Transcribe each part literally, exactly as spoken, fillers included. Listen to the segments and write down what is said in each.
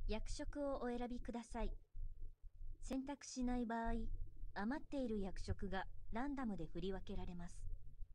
役職をお選びください。選択しない場合、余っている役職がランダムで振り分けられます。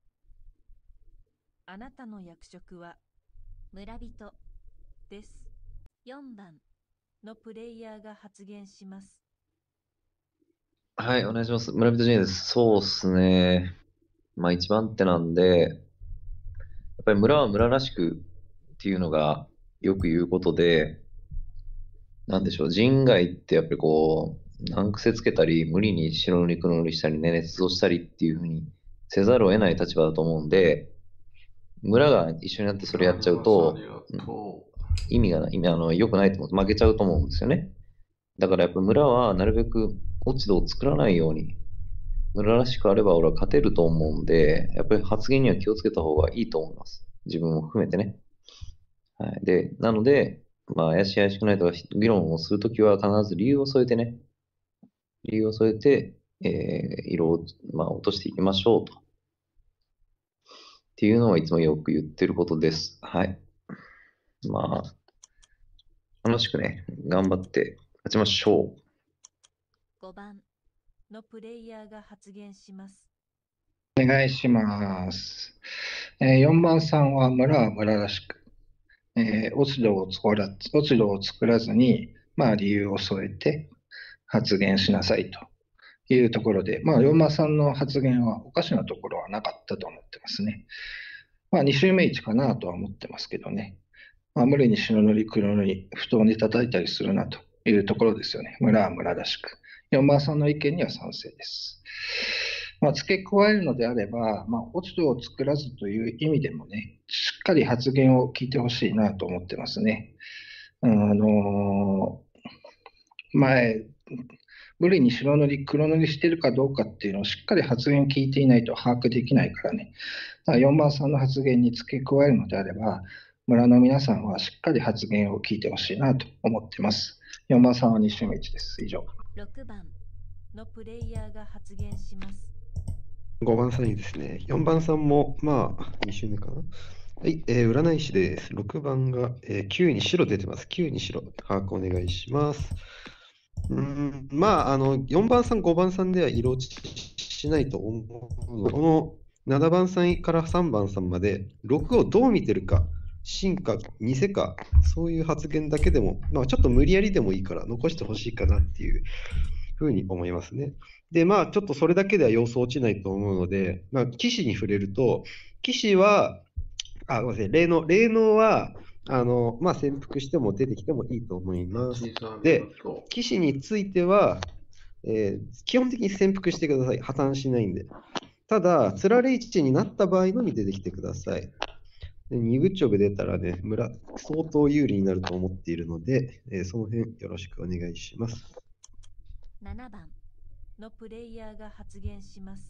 あなたの役職は村人です。 よんばんのプレイヤーが発言します。 はい、お願いします。村人陣営です。そうっすね。まあ一番手なんで、やっぱり村は村らしくっていうのがよく言うことで、なんでしょう、人外ってやっぱりこう、難癖つけたり、無理に白塗り黒塗りしたりね、捏造したりっていうふうにせざるを得ない立場だと思うんで、村が一緒になってそれやっちゃうと、意味がない、意味あの良くないと思う。負けちゃうと思うんですよね。だからやっぱ村はなるべく落ち度を作らないように、村らしくあれば俺は勝てると思うんで、やっぱり発言には気をつけた方がいいと思います。自分も含めてね。はい。で、なので、まあ、怪しい怪しくないとか議論をするときは必ず理由を添えてね、理由を添えて、えー、色を、まあ、落としていきましょうと。っていうのはいつもよく言ってることです。はい。まあ、楽しくね、頑張って勝ちましょう。 ごばんのプレイヤーが発言します。 お願いします。えー、よんばんさんは村は村らしく、えー、落ち度を作ら落ち度を作らずに、まあ、理由を添えて発言しなさいというところで、まあ、よんばんさんの発言はおかしなところはなかったと思ってますね。まあ、に周目一かなとは思ってますけどね。まあ、無理に白塗り黒塗り、不当に叩いたりするなというところですよね。村は村らしく。よんばんさんの意見には賛成です。まあ、付け加えるのであれば、まあ、落ち度を作らずという意味でもね、しっかり発言を聞いてほしいなと思ってますね。あのー、前、無理に白塗り、黒塗りしてるかどうかっていうのをしっかり発言聞いていないと把握できないからね。だからよんばんさんの発言に付け加えるのであれば、村の皆さんはしっかり発言を聞いてほしいなと思ってます。よんばんさんはに周目いちです。以上。 ろくばんのプレイヤーが発言します。 ごばんさんにですね。よんばんさんも、まあ、に周目かな。はい、えー、占い師です。ろくばんが、えー、きゅうに白出てます。きゅうに白。把握お願いします。うーん、まあ、あの、よんばんさん、ごばんさんでは色落ちしないと思うので、このななばんさんからさんばんさんまで、ろくをどう見てるか、真か偽か、そういう発言だけでも、まあ、ちょっと無理やりでもいいから残してほしいかなっていうふうに思いますね。で、まあ、ちょっとそれだけでは様子落ちないと思うので、まあ、騎士に触れると、騎士は、あ、ごめんなさい、霊能、霊能は、あの、まあ、潜伏しても出てきてもいいと思います。で、騎士については、えー基本的に潜伏してください。破綻しないんで。ただ、つられ市になった場合のみ出てきてください。でにグッチョブ出たらね、村、相当有利になると思っているので、えーその辺よろしくお願いします。 ななばんのプレイヤーが発言します。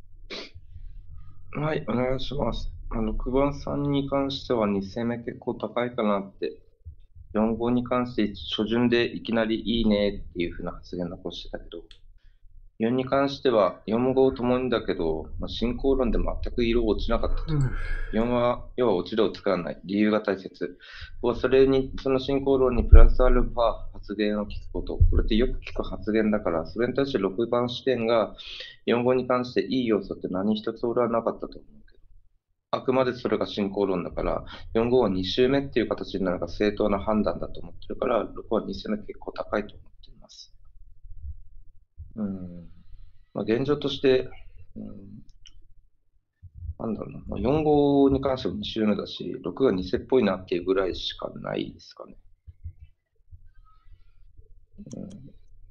はい、お願いします。あの、ろくばんさんに関してはに戦目結構高いかなって。よん号に関して初順でいきなりいいねっていう風な発言残してたけど、よんに関してはよん号ともにだけど、まあ、進行論で全く色落ちなかったと。よんは、要は落ち度を作らない。理由が大切。ここはそれに、その進行論にプラスアルファ発言を聞くこと。これってよく聞く発言だから、それに対してろくばん視点がよん号に関していい要素って何一つ俺はなかったと思うけど。あくまでそれが進行論だから、よん号はに周目っていう形になるのが正当な判断だと思ってるから、ろくはに戦目結構高いと思っています。うんまあ、現状として、うん、なんだろうな、まあ、よん号に関してもに周目だし、ろくが偽っぽいなっていうぐらいしかないですかね。うん、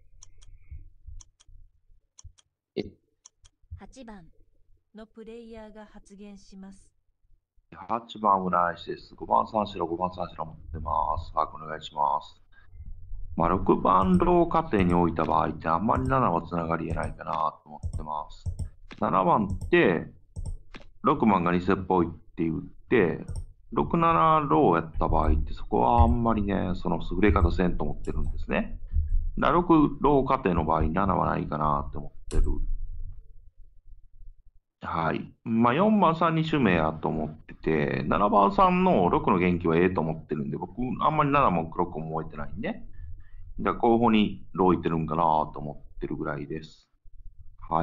えはちばんのプレイヤーが発言します。 はちばん占い師です。ごばんさん白、ごばんさん白持ってます。はい、お願いします。まあ、ろくばんロー過程に置いた場合ってあんまりななはつながり得ないかなと思ってます。ななばんってろくばんが偽っぽいって言って、ろくななローやった場合ってそこはあんまりね、その優れ方せんと思ってるんですね。だろくロー過程の場合ななはないかなって思ってる。 はい。まあ、よんばんさんに周目やと思ってて、ななばんさんのろくの元気はええと思ってるんで、僕、あんまりななも黒くも置いてないんで、だから候補にロー置いてるんかなと思ってるぐらいです。はい。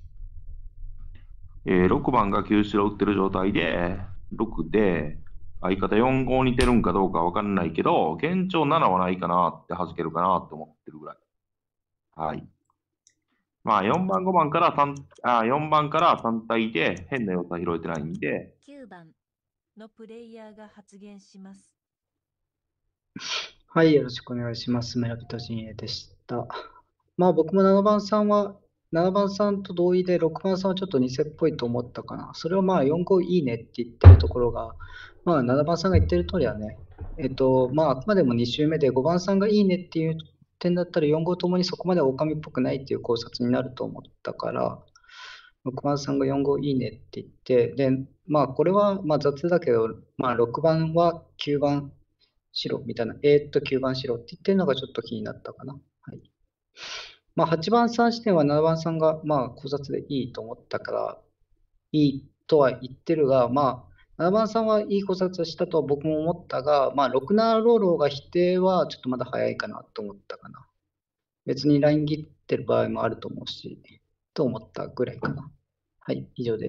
えーろくばんがきゅう白打ってる状態で、ろくで、相方よんご似てるんかどうかわかんないけど、現状ななはないかなって弾けるかなと思ってるぐらい。はい。まあ、よんばん、ごばんから単、あ、よんばんから単体で変な要素は拾えてないんで、 きゅうばん、 のプレイヤーが発言します。 はい、よろしくお願いします。村人陣営でした。まあ僕もななばんさんは、ななばんさんと同意で、ろくばんさんはちょっと偽っぽいと思ったかな。それはまあよんごいいねって言ってるところが、まあななばんさんが言ってる通りはね、えっと、まああくまでもに周目でごばんさんがいいねっていう点だったらよんごともにそこまで狼っぽくないっていう考察になると思ったから、ろくばんさんがよんごいいねって言って、で、まあこれはまあ雑だけど、まあろくばんはきゅうばん白みたいな、えーっときゅうばん白って言ってるのがちょっと気になったかな。はい。まあはちばんさん視点はななばんさんがまあ考察でいいと思ったから、いいとは言ってるが、まあななばんさんはいい考察したとは僕も思ったが、まあろくななローローが否定はちょっとまだ早いかなと思ったかな。別にライン切ってる場合もあると思うし、と思ったぐらいかな。はい、以上です。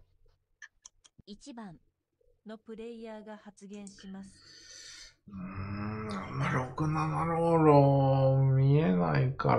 いちばん、 のプレイヤーが発言します。 うーん、あんまろくななローロー見えないから、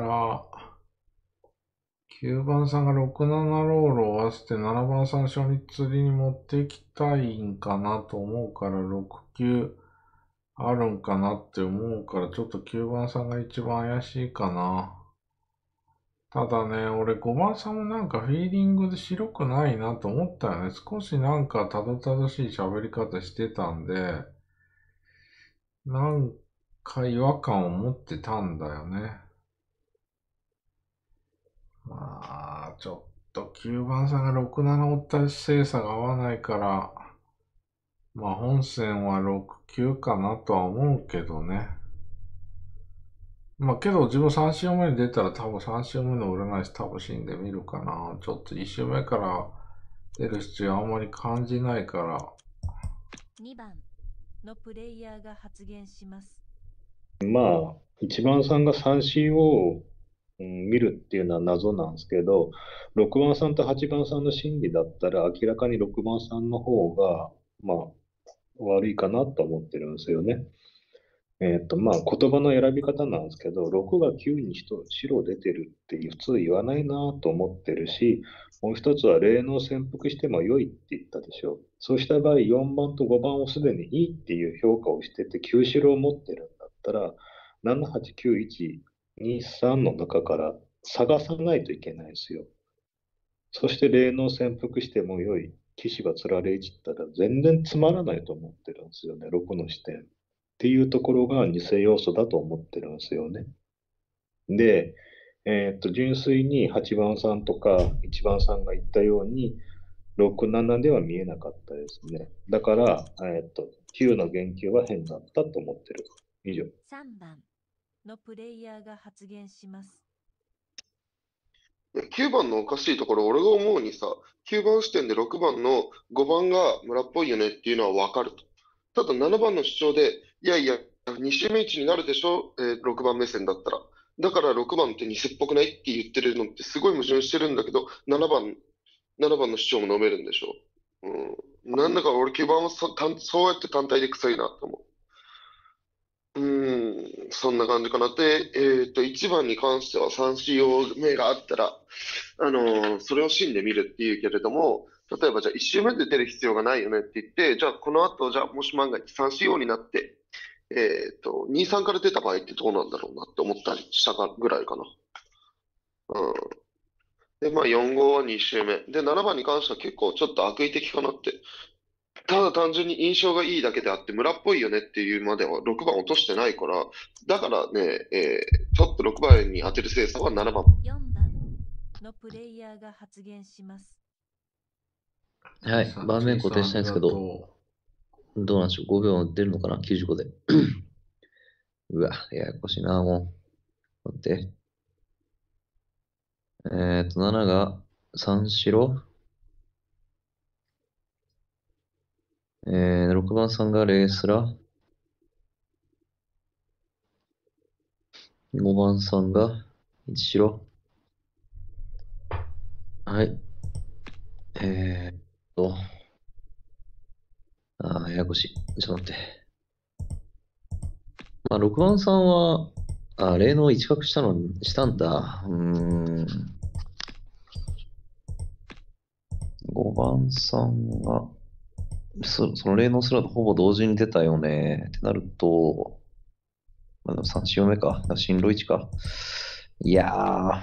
きゅうばんさんがろくななローローを合わせてななばんさん初日釣りに持っていきたいんかなと思うからろくきゅうあるんかなって思うからちょっときゅうばんさんが一番怪しいかな。ただね、俺ごばんさんもなんかフィーリングで白くないなと思ったよね。少しなんかたどたどしい喋り方してたんで、なんか違和感を持ってたんだよね。まあ、ちょっときゅうばんさんがろくなな追った精査が合わないから、まあ本線はろくきゅうかなとは思うけどね。まあけど自分さん週目に出たら多分さん週目の占い師多分死んでみるかな。ちょっといち週目から出る必要あんまり感じないから。 にばん、のプレイヤーが発言します。 まあ、いちばんさんが さんシー を、うん、見るっていうのは謎なんですけど、ろくばんさんとはちばんさんの心理だったら明らかにろくばんさんの方が、まあ、悪いかなと思ってるんですよね。えっと、まあ、言葉の選び方なんですけど、ろくがきゅうに白出てるって普通言わないなと思ってるし、もう一つは霊能潜伏しても良いって言ったでしょう。そうした場合、よんばんとごばんをすでにいいっていう評価をしてて、きゅう白を持ってるんだったら、ななはちきゅういちにさんの中から探さないといけないですよ。そして霊能潜伏しても良い、騎士がつられいちったら全然つまらないと思ってるんですよね、ろくの視点。っていうところが偽要素だと思ってるんですよね。で、えーっと、純粋にはちばんさんとかいちばんさんが言ったように、ろく、ななでは見えなかったですね。だから、えーっと、きゅうの言及は変だったと思ってる。以上。 さんばん、 のプレイヤーが発言します。 きゅうばんのおかしいところ、俺が思うにさ、きゅうばん視点でろくばんのごばんが村っぽいよねっていうのはわかると。ただななばんの主張で、いやいや、に周目いちになるでしょ、えーろくばん目線だったら。だからろくばんって偽っぽくないって言ってるのってすごい矛盾してるんだけど、ななばん、ななばんの主張も飲めるんでしょ。うん。なんだか俺きゅうばんはそ単そうやって単体で臭いなと思う。うーん、そんな感じかな。で、えっと、いちばんに関しては さんシーオー 目があったら、あのーそれを芯で見るっていうけれども、例えばじゃあいち周目で出る必要がないよねって言って、じゃあこの後、じゃあもし万が一 さんシーオー になって、えっと、に、さんから出た場合ってどうなんだろうなって思ったりしたかぐらいかな。うん。で、まあよん号はに周目。で、ななばんに関しては結構ちょっと悪意的かなって。ただ単純に印象がいいだけであって村っぽいよねっていうまではろくばん落としてないから、だからね、えーちょっとろくばんに当てる精査はななばん。 よんばん、 のプレイヤーが発言します。 はい。盤面固定したいんですけど、どうなんでしょう。ごびょう出るのかな ?きゅうじゅうご で。うわ、ややこしいな、もう。待って。えっと、なながさん白えー、ろくばんさんがレースラ。ごばんさんがいち白。はい。えーっと、あー、ややこしい。ちょっと待って。まあ、ろくばんさんは、あ、霊能一角したの、したんだ。うーん。ごばんさんが、そ、その霊能すらとほぼ同時に出たよね。ってなると、まあ、でもさん、よん目か。だから進路いちか。いやー、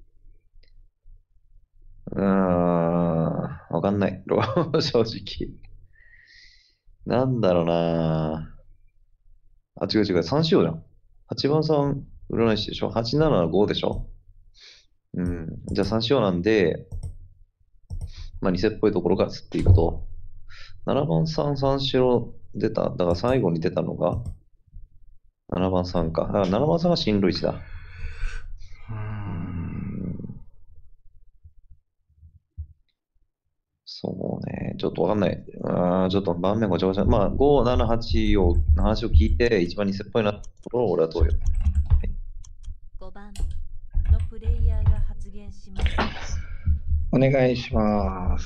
うーん、わかんない。正直。なんだろうな。あ、違う違う、さんしようじゃん。はちばんさん、占い師でしょ？ はちななご でしょ？うん。じゃあさんしようなんで、まあ、偽っぽいところから釣っていくと、ななばんさん、さん白出た。だから最後に出たのが、ななばんさんか。だからななばんさんが進路いちだ。 うーん。 そうね。ちょっとわかんない。あーちょっと盤面ごちゃごちゃ。まあ、ご、なな、はちを、話を聞いて、一番偽っぽいなところを俺は問うよ。 ごばんのプレイヤーが発言します。 お願いします。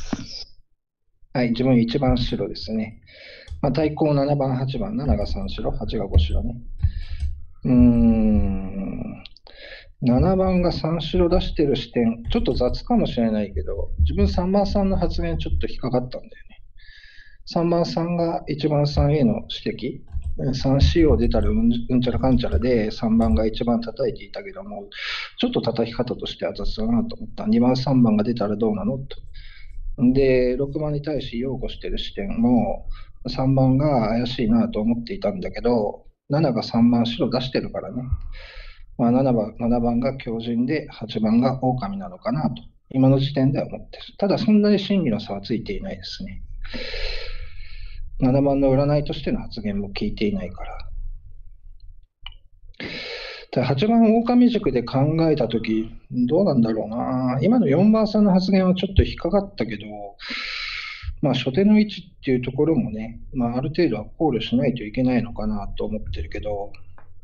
はい、自分一番白ですね。まあ、対抗ななばん、はちばん、なながさん白、はちがご白ね。うーん、ななばんがさん白出してる視点、ちょっと雑かもしれないけど、自分さんばんさんの発言ちょっと引っかかったんだよね。さんばんさんがいちばんさんへの指摘、さんシー を出たらうんうんちゃらかんちゃらで、さんばんが一番叩いていたけども、ちょっと叩き方としては雑だなと思った。にばん、さんばんが出たらどうなのと。で、ろくばんに対し擁護してる視点も、さんばんが怪しいなと思っていたんだけど、なながさんばん白出してるからね。まあ、ななばん、ななばんが強靭で、はちばんが狼なのかなと、今の時点では思ってる。ただ、そんなに真偽の差はついていないですね。ななばんの占いとしての発言も聞いていないから。ただはちばん狼塾で考えたとき、どうなんだろうな。今のよんばんさんの発言はちょっと引っかかったけど、まあ、初手の位置っていうところもね、まあ、ある程度は考慮しないといけないのかなと思ってるけど、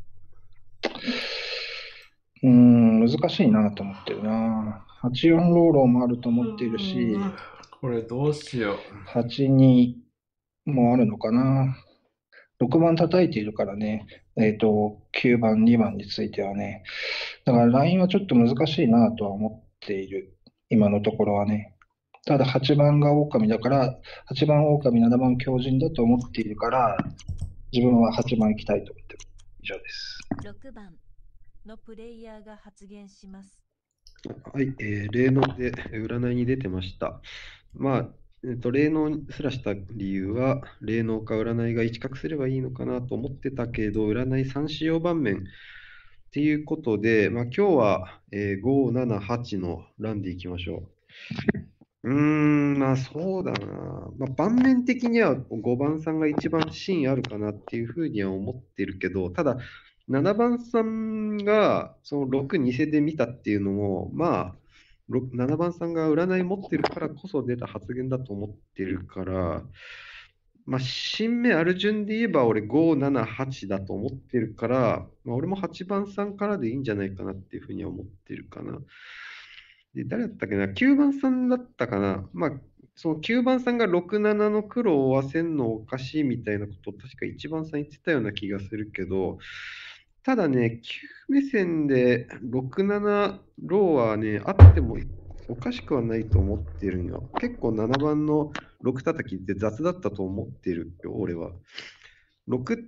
うーん、難しいなと思ってるな。はちよんローローもあると思っているし、 これどうしよう。 はちにもあるのかな。ろくばん叩いているからね、えっと、きゅうばん、にばんについてはね。だからラインはちょっと難しいなとは思っている。今のところはね。ただはちばんが狼だから、はちばん狼、ななばん強靭だと思っているから、自分ははちばん行きたいと思っている。以上です。 ろくばんのプレイヤーが発言します。 はい、えー、霊能で占いに出てました。まあ、えっと、霊能すらした理由は、霊能か占いが一角すればいいのかなと思ってたけど、占いさん使用盤面っていうことで、まあ、今日は、えー、ご、なな、はちの欄でいきましょう。うーん、まあそうだな。まあ、盤面的にはごばんさんが一番芯あるかなっていうふうには思ってるけど、ただ、ななばんさんがそのろく偽で見たっていうのも、まあ、ろななばんさんが占い持ってるからこそ出た発言だと思ってるから、まあ、新目ある順で言えば俺ご、なな、はちだと思ってるから、まあ、俺もはちばんさんからでいいんじゃないかなっていうふうには思ってるかな。で、誰だったっけな ?きゅうばんさんだったかな。まあ、そのきゅうばんさんがろく、ななの黒を追わせんのおかしいみたいなことを確かいちばんさん言ってたような気がするけど、ただね、きゅう目線でろく、ななローはね、あってもおかしくはないと思ってるんよ。結構ななばんのろく叩きって雑だったと思ってるよ、俺は。ろくって、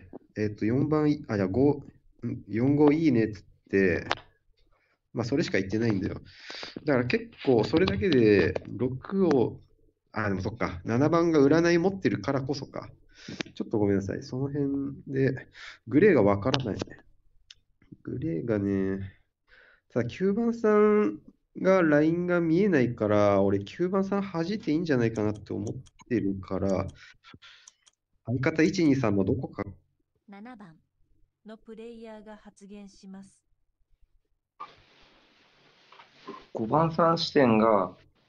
えっと、よんばん、あ、いや、ご、んよんごいいねっつって、まあ、それしか言ってないんだよ。だから結構それだけでろくを、あ、でもそっか、ななばんが占い持ってるからこそか。ちょっとごめんなさい。その辺で、グレーがわからない。グレーがね、ただきゅうばんさんがラインが見えないから、俺きゅうばんさん弾いていいんじゃないかなって思ってるから、相方いち、に、さんのどこか。 ななばんのプレイヤーが発言します。 ごばんさん視点が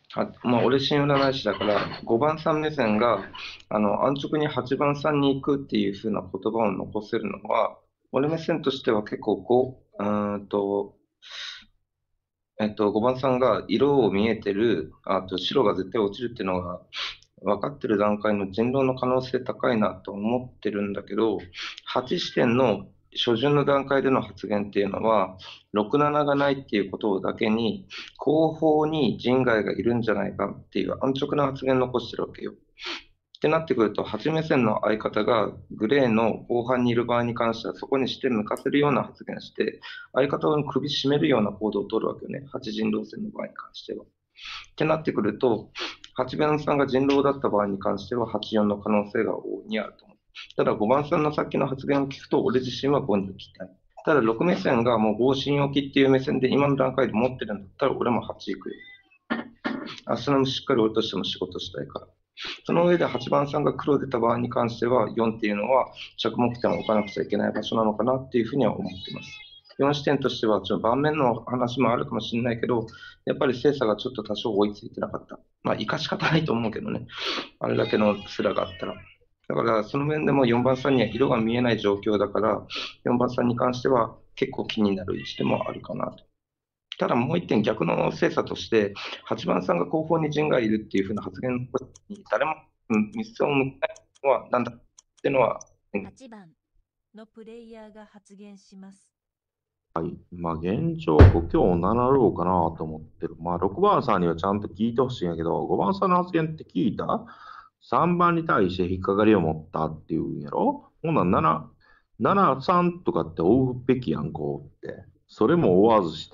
あ、まあ、俺新占い師だから、ごばんさん目線が、あの、安直にはちばんさんに行くっていう風な言葉を残せるのは、俺目線としては結構ご、うーんと、えっと、ごばんさんが色を見えてる、あと白が絶対落ちるっていうのが分かってる段階の人狼の可能性高いなと思ってるんだけど、はち視点の初旬の段階での発言っていうのは、ろく、なながないっていうことだけに、後方に人外がいるんじゃないかっていう安直な発言を残してるわけよ。ってなってくると、はち目線の相方がグレーの後半にいる場合に関しては、そこにして向かせるような発言して、相方の首絞めるような行動を取るわけよね。はち人狼戦の場合に関しては。ってなってくると、はちばんさんが人狼だった場合に関しては、はちよんの可能性が大いにあると思う。ただ、ごばんさんのさっきの発言を聞くと、俺自身はごに行きたい。ただ、ろく目線がもうご信置きっていう目線で今の段階で持ってるんだったら、俺もはち行くよ。明日のしっかり俺としても仕事したいから。その上ではちばんさんが黒出た場合に関しては、よんっていうのは着目点を置かなくちゃいけない場所なのかなっていうふうには思っています。よん視点としては、ちょっと盤面の話もあるかもしれないけど、やっぱり精査がちょっと多少追いついてなかった。まあ、生かし方ないと思うけどね。あれだけのスラがあったら。だから、その面でもよんばんさんには色が見えない状況だから、よんばんさんに関しては結構気になる位置でもあるかなと。ただもう一点逆の精査として、はちばんさんが後方に陣がいるっていうふうな発言に誰もミスを向けないのは何だっていうのは、 はちばんのプレイヤーが発言します。 はい。まあ、現状、ご強ななろうかなと思ってる。まあ、ろくばんさんにはちゃんと聞いてほしいんやけど、ごばんさんの発言って聞いた ?さん 番に対して引っかかりを持ったっていうんやろほんならなな、なな、さんとかって追うべきやん、こうって。それも追わずして、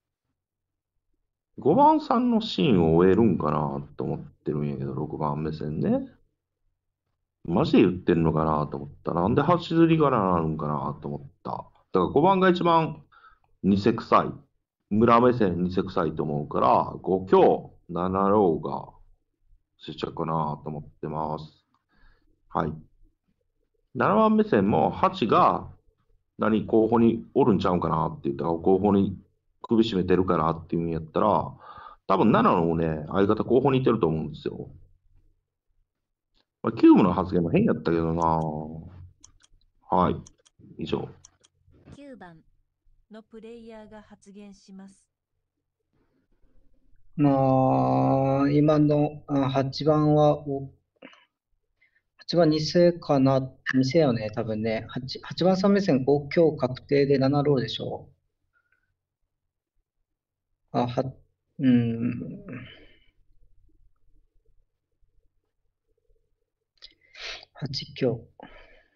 ごばんさんのシーンを終えるんかなと思ってるんやけど、ろくばん目線ね。マジで言ってんのかなと思った。なんではち釣りがなるんかなと思った。だからごばんが一番偽臭い。村目線偽臭いと思うから、ご強ななろうが接着かなと思ってます。はい。ななばん目線もはちが何候補におるんちゃうんかなって言ったら、候補に首絞めてるからっていうんやったら、多分ななのね、相方候補にいてると思うんですよ。まあ、キューブの発言も変やったけどな。はい。以上。 きゅうばんのプレイヤーが発言します。 まあ、今のあはちばんは、おはちばん偽かな、偽よね、多分ね。8, 8番さん目線ご強確定でななローでしょう。あ、は、うーん。はち強。は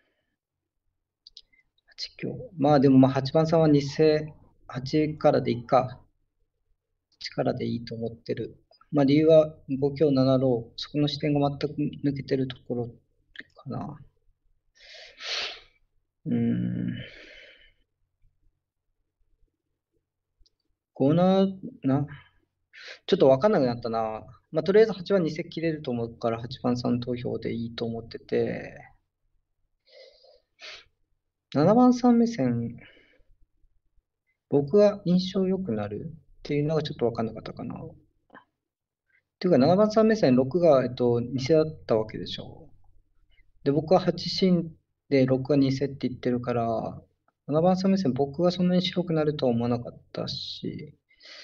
ち強。まあでもまあはちばんさんは偽、はちからでいいか。はちからでいいと思ってる。まあ理由はご強ななロー。そこの視点が全く抜けてるところかな。うーん。ごなな、ちょっとわかんなくなったな。まあとりあえずはちは偽切れると思うからはちばんさん投票でいいと思ってて。ななばんさん目線、僕が印象良くなるっていうのがちょっとわかんなかったかな。っていうかななばんさん目線ろくが、えっと、偽だったわけでしょ。で、僕ははち進でろくが偽って言ってるから、ななばんさん目線僕がそんなに白くなるとは思わなかったし、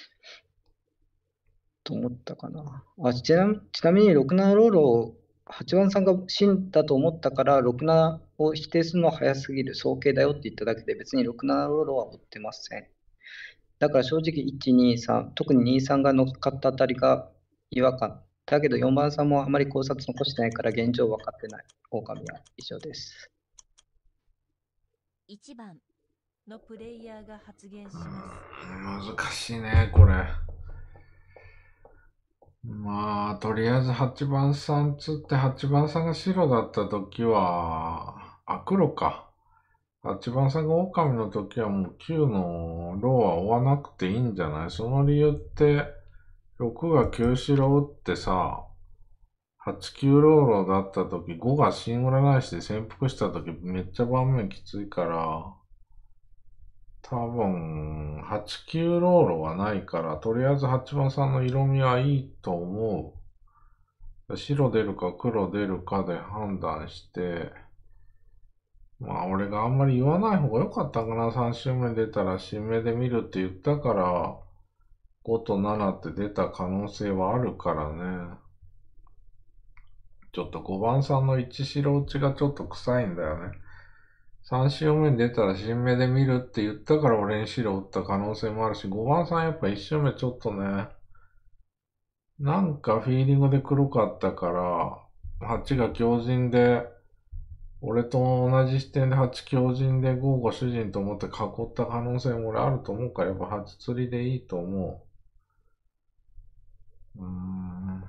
と思ったかな。あ、ちなちなみにろくななロールをはちばんさんが真だと思ったからろくななを否定するのは早すぎる早計だよって言っただけで別にろくななロールは追ってません。だから正直いち、に、さん、特にに、さんが乗っかったあたりが違和感。だけどよんばんさんもあまり考察残してないから現状分かってない。狼は以上です。 いちばんのプレイヤーが発言します。 難しいね、これ。まあ、とりあえずはちばんさんつってはちばんさんが白だった時は、あ、黒か。はちばんさんが狼の時はもうきゅうのローは追わなくていいんじゃない？その理由って、ろくがきゅう白打ってさ、はちきゅうローローだった時、ごが新占い師で潜伏した時めっちゃ盤面きついから、 多分、はちきゅうローロはないから、とりあえずはちばんさんの色味はいいと思う。白出るか黒出るかで判断して、まあ俺があんまり言わない方が良かったかな。さん周目出たら新目で見るって言ったから、ごとななって出た可能性はあるからね。ちょっとごばんさんのいち白打ちがちょっと臭いんだよね。さん周目に出たら新目で見るって言ったから俺に白打った可能性もあるし、ごばんさんやっぱいち周目ちょっとね、なんかフィーリングで黒かったから、はちが強靭で、俺と同じ視点ではち強靭でごご主人と思って囲った可能性も俺あると思うから、やっぱはち釣りでいいと思う。うーん。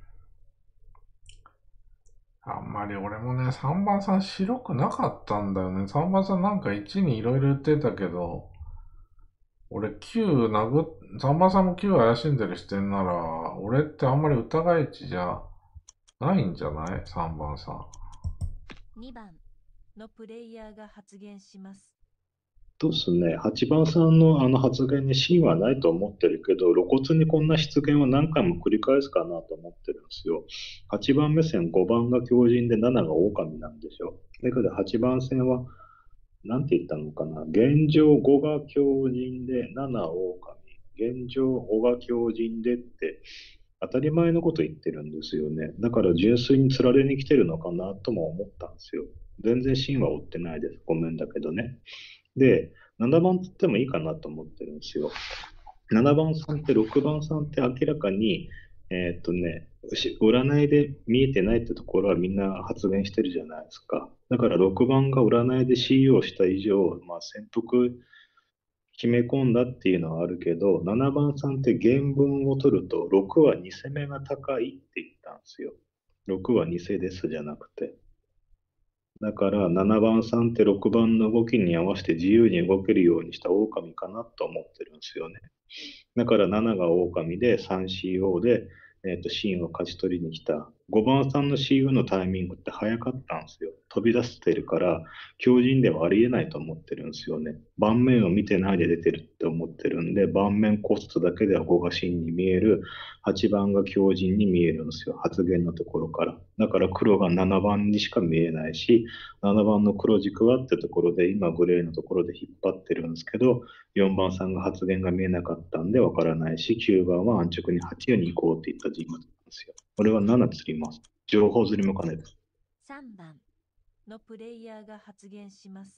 あんまり俺もね、さんばんさん白くなかったんだよね。さんばんさんなんかいちにいろいろ言ってたけど、俺きゅう殴っ、さんばんさんもきゅう怪しんでる視点なら、俺ってあんまり疑い値じゃないんじゃない ?さんばんさん。 にばんのプレイヤーが発言します。 そうですね。はちばんさんのあの発言に真はないと思ってるけど、露骨にこんな失言を何回も繰り返すかなと思ってるんですよ。はちばん目線、ごばんが強靭でななが狼なんでしょ。だけどはちばん線は、なんて言ったのかな。現状ごが強靭でなな狼。現状ごが強靭でって当たり前のこと言ってるんですよね。だから純粋に釣られに来てるのかなとも思ったんですよ。全然真は追ってないです。ごめんだけどね。で、ななばんつってもいいかなと思ってるんですよ。ななばんさんってろくばんさんって明らかに、えーっとね、し占いで見えてないってところはみんな発言してるじゃないですか。だからろくばんが占いで シーイーオー した以上、まあ、潜伏決め込んだっていうのはあるけど、ななばんさんって原文を取ると、ろくは偽目が高いって言ったんですよ。ろくは偽ですじゃなくて。だからななばんさんってろくばんの動きに合わせて自由に動けるようにした狼かなと思ってるんですよね。だからななが狼で スリーシーオー で、えーと、真を勝ち取りに来た。ごばんさんの シーイーオー のタイミングって早かったんですよ。飛び出してるから、強靭ではありえないと思ってるんですよね。盤面を見てないで出てるって思ってるんで、盤面コストだけではごが真に見える、はちばんが強靭に見えるんですよ。発言のところから。だから黒がななばんにしか見えないし、ななばんの黒軸はってところで、今グレーのところで引っ張ってるんですけど、よんばんさんが発言が見えなかったんでわからないし、きゅうばんは安直にはちに行こうって言った人物なんですよ。俺はなな釣ります。情報釣りも兼ねて。 さんばんのプレイヤーが発言します。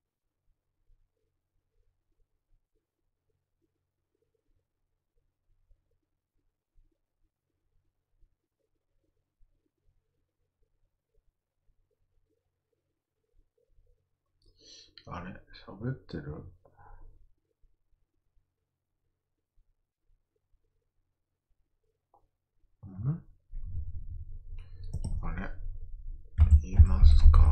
あれ喋ってる？んあれ言いますか？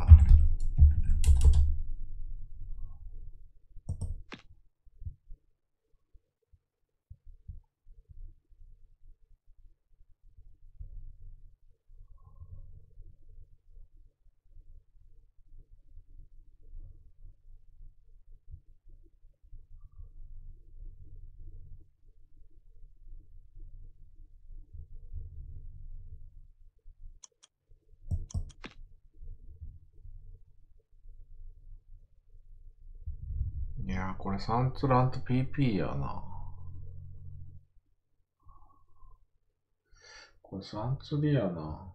いやー、これサンツランと ピーピー やな。これサンツリやな。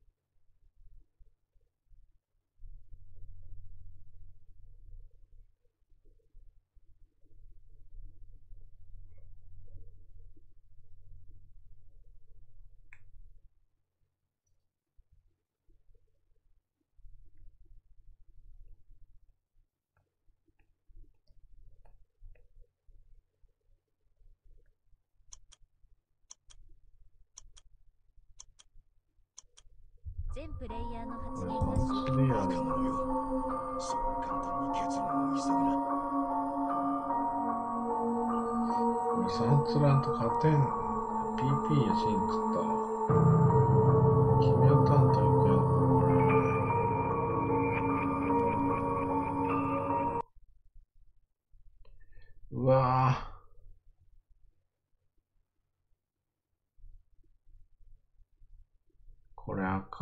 全プレイヤーの発言これが終了。 サンツリやな。 そう簡単に結論を急ぐな。 これサンツランと勝てん ピーピー やしんつったら君はタンと行くやん。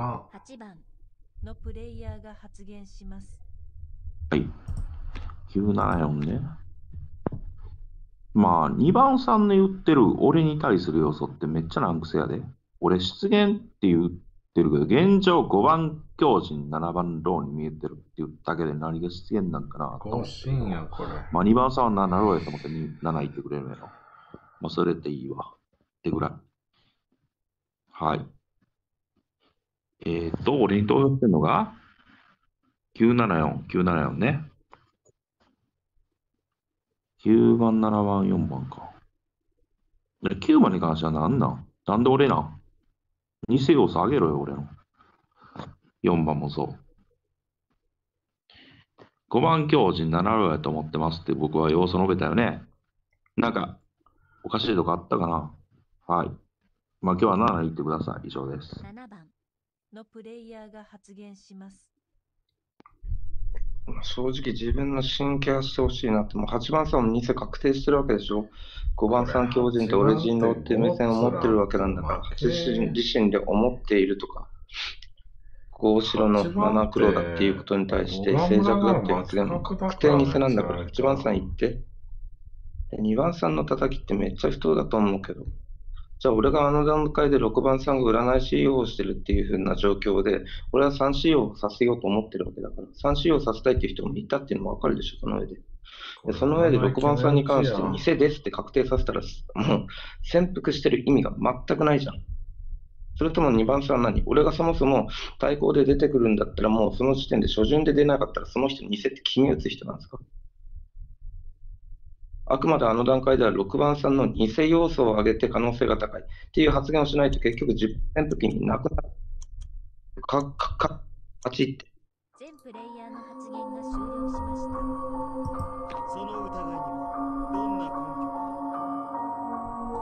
番。 はちばんのプレイヤーが発言します。 はい。きゅうななよんね。まあ、にばんさんの言ってる俺に対する要素ってめっちゃ難癖やで。俺出現って言ってるけど、現状ごばん強靭、ななばんローに見えてるって言っただけで何が出現なんかなと思ごって。 しんや、これ。 まあ、にばんさんはななローやと思ってなな言ってくれるやろ。まあ、それっていいわ。ってぐらい。はい。えーっと、俺に投票してるのがきゅうななよん、きゅうななよんね。きゅうばん、ななばん、よんばんか。できゅうばんに関しては何なんなんで俺なん偽要素あげろよ、俺の。よんばんもそう。ごばん強靭ななローやと思ってますって僕は要素述べたよね。なんか、おかしいとこあったかなはい。まあ今日はなな言ってください。以上です。 ななばんのプレイヤーが発言します。 正直自分の神経はしてほしいなって、もうはちばんさんも偽確定してるわけでしょ。ごばんさん強靭って俺人狼っていう目線を持ってるわけなんだから、はち自身で思っているとか、ご白のなな黒だっていうことに対して静寂だっていう発言も確定偽なんだから、はちばんさん言って。でにばんさんの叩きってめっちゃ不当だと思うけど。じゃあ俺があの段階でろくばんさんが占い師用をしてるっていう風な状況で、俺はさん師用をさせようと思ってるわけだから、さん師用させたいっていう人もいたっていうのもわかるでしょ、その上で。でその上でろくばんさんに関して偽ですって確定させたら、もう潜伏してる意味が全くないじゃん。それともにばんさんは何俺がそもそも対抗で出てくるんだったら、もうその時点で初旬で出なかったら、その人偽って決め打つ人なんですか？あくまであの段階ではろくばんさんの偽要素を上げて可能性が高いっていう発言をしないと結局じゅっぷんの時になくなる。か、か、か、パチって。 全プレイヤーの発言が終了しました。 その疑いにはどんな根拠が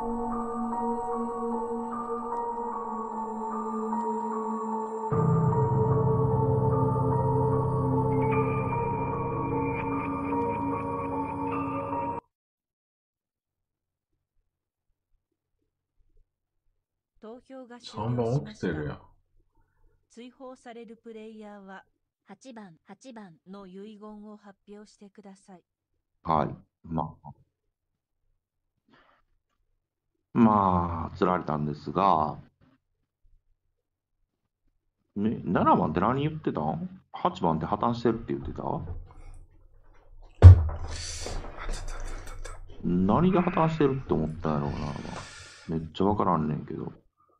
投票が終さんばん起了しました。 きてるやん。 追放されるプレイヤーははちばんはちばんの遺言を発表してください。 はい。まあ。まあ、釣られたんですが、ね、ななばんって何言ってたん ?はち 番って破綻してるって言ってた何が破綻してるって思ったんやろうな。めっちゃわからんねんけど。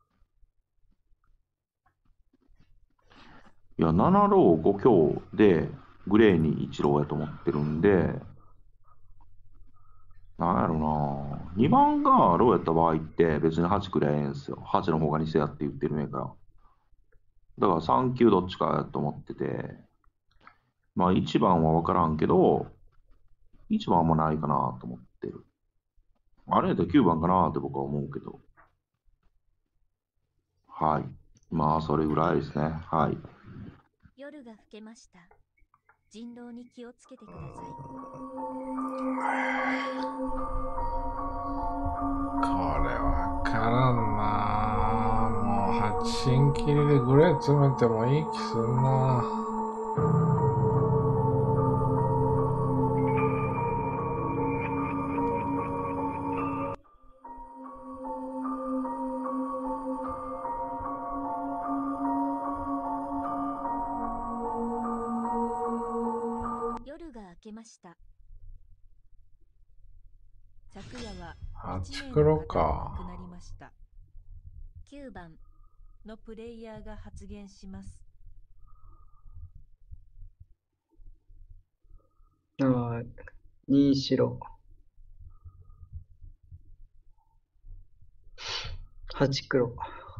いや、ななローご強で、グレーにいちローやと思ってるんで、なんやろな。にばんがローやった場合って別にはちくらいええんすよ。はちの方が偽やって言ってるんやから。だからさん級どっちかやと思ってて、まあいちばんはわからんけど、いちばんはあんまないかなと思ってる。あれやったらきゅうばんかなって僕は思うけど。はい。まあそれぐらいですね。はい。 夜が更けました。人狼に気をつけてください。 これわからんな。もうはち進切りでグレー詰めてもいい気すんな。 夜が明けました。 昨夜ははちいち名の黒方が亡くか。 なりました。 きゅうばんのプレイヤーが発言します。 ああ、に白。はち黒。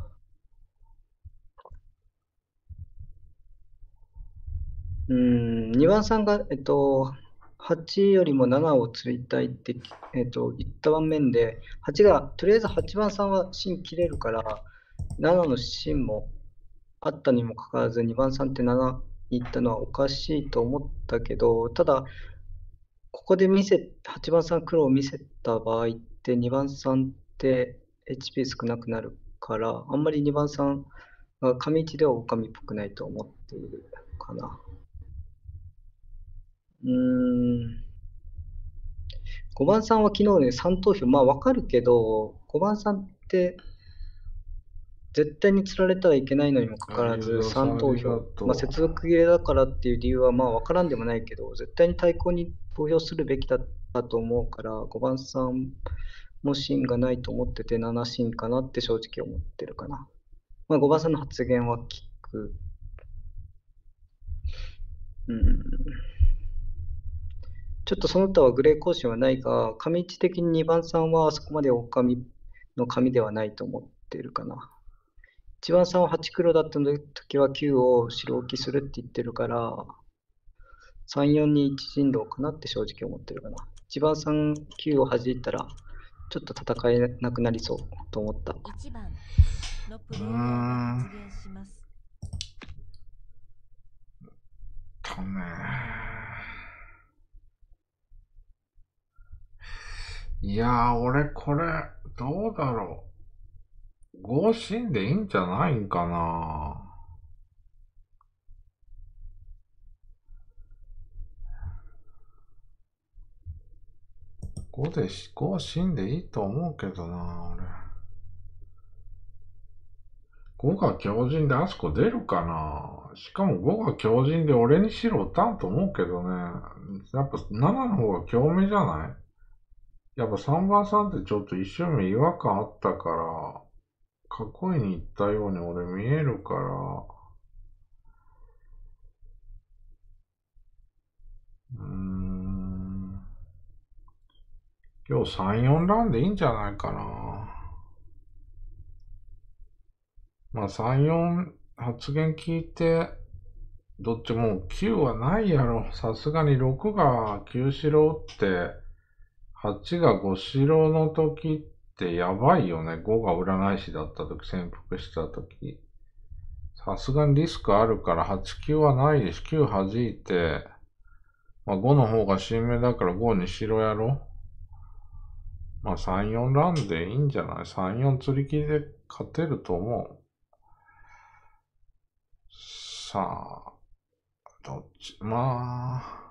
うーん、にばんさんが、えっと、はちよりもななを釣りたいって、えっと、言った盤面で、はちが、とりあえずはちばんさんは芯切れるから、ななの芯もあったにもかかわらず、にばんさんってななに行ったのはおかしいと思ったけど、ただ、ここで見せ、はちばんさん黒を見せた場合って、にばんさんって エイチピー 少なくなるから、あんまりにばんさんがが上位では狼っぽくないと思っているかな。うーん。ごばんさんは昨日ね、さん投票、まあわかるけど、ごばんさんって絶対に釣られたらいけないのにもかかわらずあゆうぞうさんさん投ありが票、 とまあ接続切れだからっていう理由はまあわからんでもないけど、絶対に対抗に投票するべきだったと思うから、ごばんさんも芯がないと思っててなな芯かなって正直思ってるかな。まあごばんさんの発言は聞く。うん。ちょっとその他はグレー更新はないが、上位的ににばんさんはあそこまで狼の紙ではないと思っているかな。いちばんさんははち黒だった時はきゅうを白置きするって言ってるから、さん、よんにいち人狼かなって正直思ってるかな。いちばんさん、きゅうを弾いたら、ちょっと戦えなくなりそうと思った。 いちばんのプレイヤーうーがん。 発言します。 とね。いやー、俺これ、どうだろう。ご芯でいいんじゃないんかな。ごでし、ご芯でいいと思うけどな、俺。ごが強靭であそこ出るかな。しかもごが強靭で俺に白打たんと思うけどね。やっぱななの方が強めじゃない？やっぱさんばんさんってちょっと一瞬目違和感あったから、囲いに行ったように俺見えるから、うーん、今日さん、よんランでいいんじゃないかな。まあさん、よん発言聞いて、どっちもきゅうはないやろ。さすがにろくがきゅう白って、はちがご白の時ってやばいよね。ごが占い師だった時、潜伏した時。さすがにリスクあるからはち、きゅうはないでし。きゅう弾いて、まあごの方が新芽だからごに白やろ。まあさん、よんランでいいんじゃない？ さん、よん釣り切りで勝てると思う。さあ、どっち、まあ、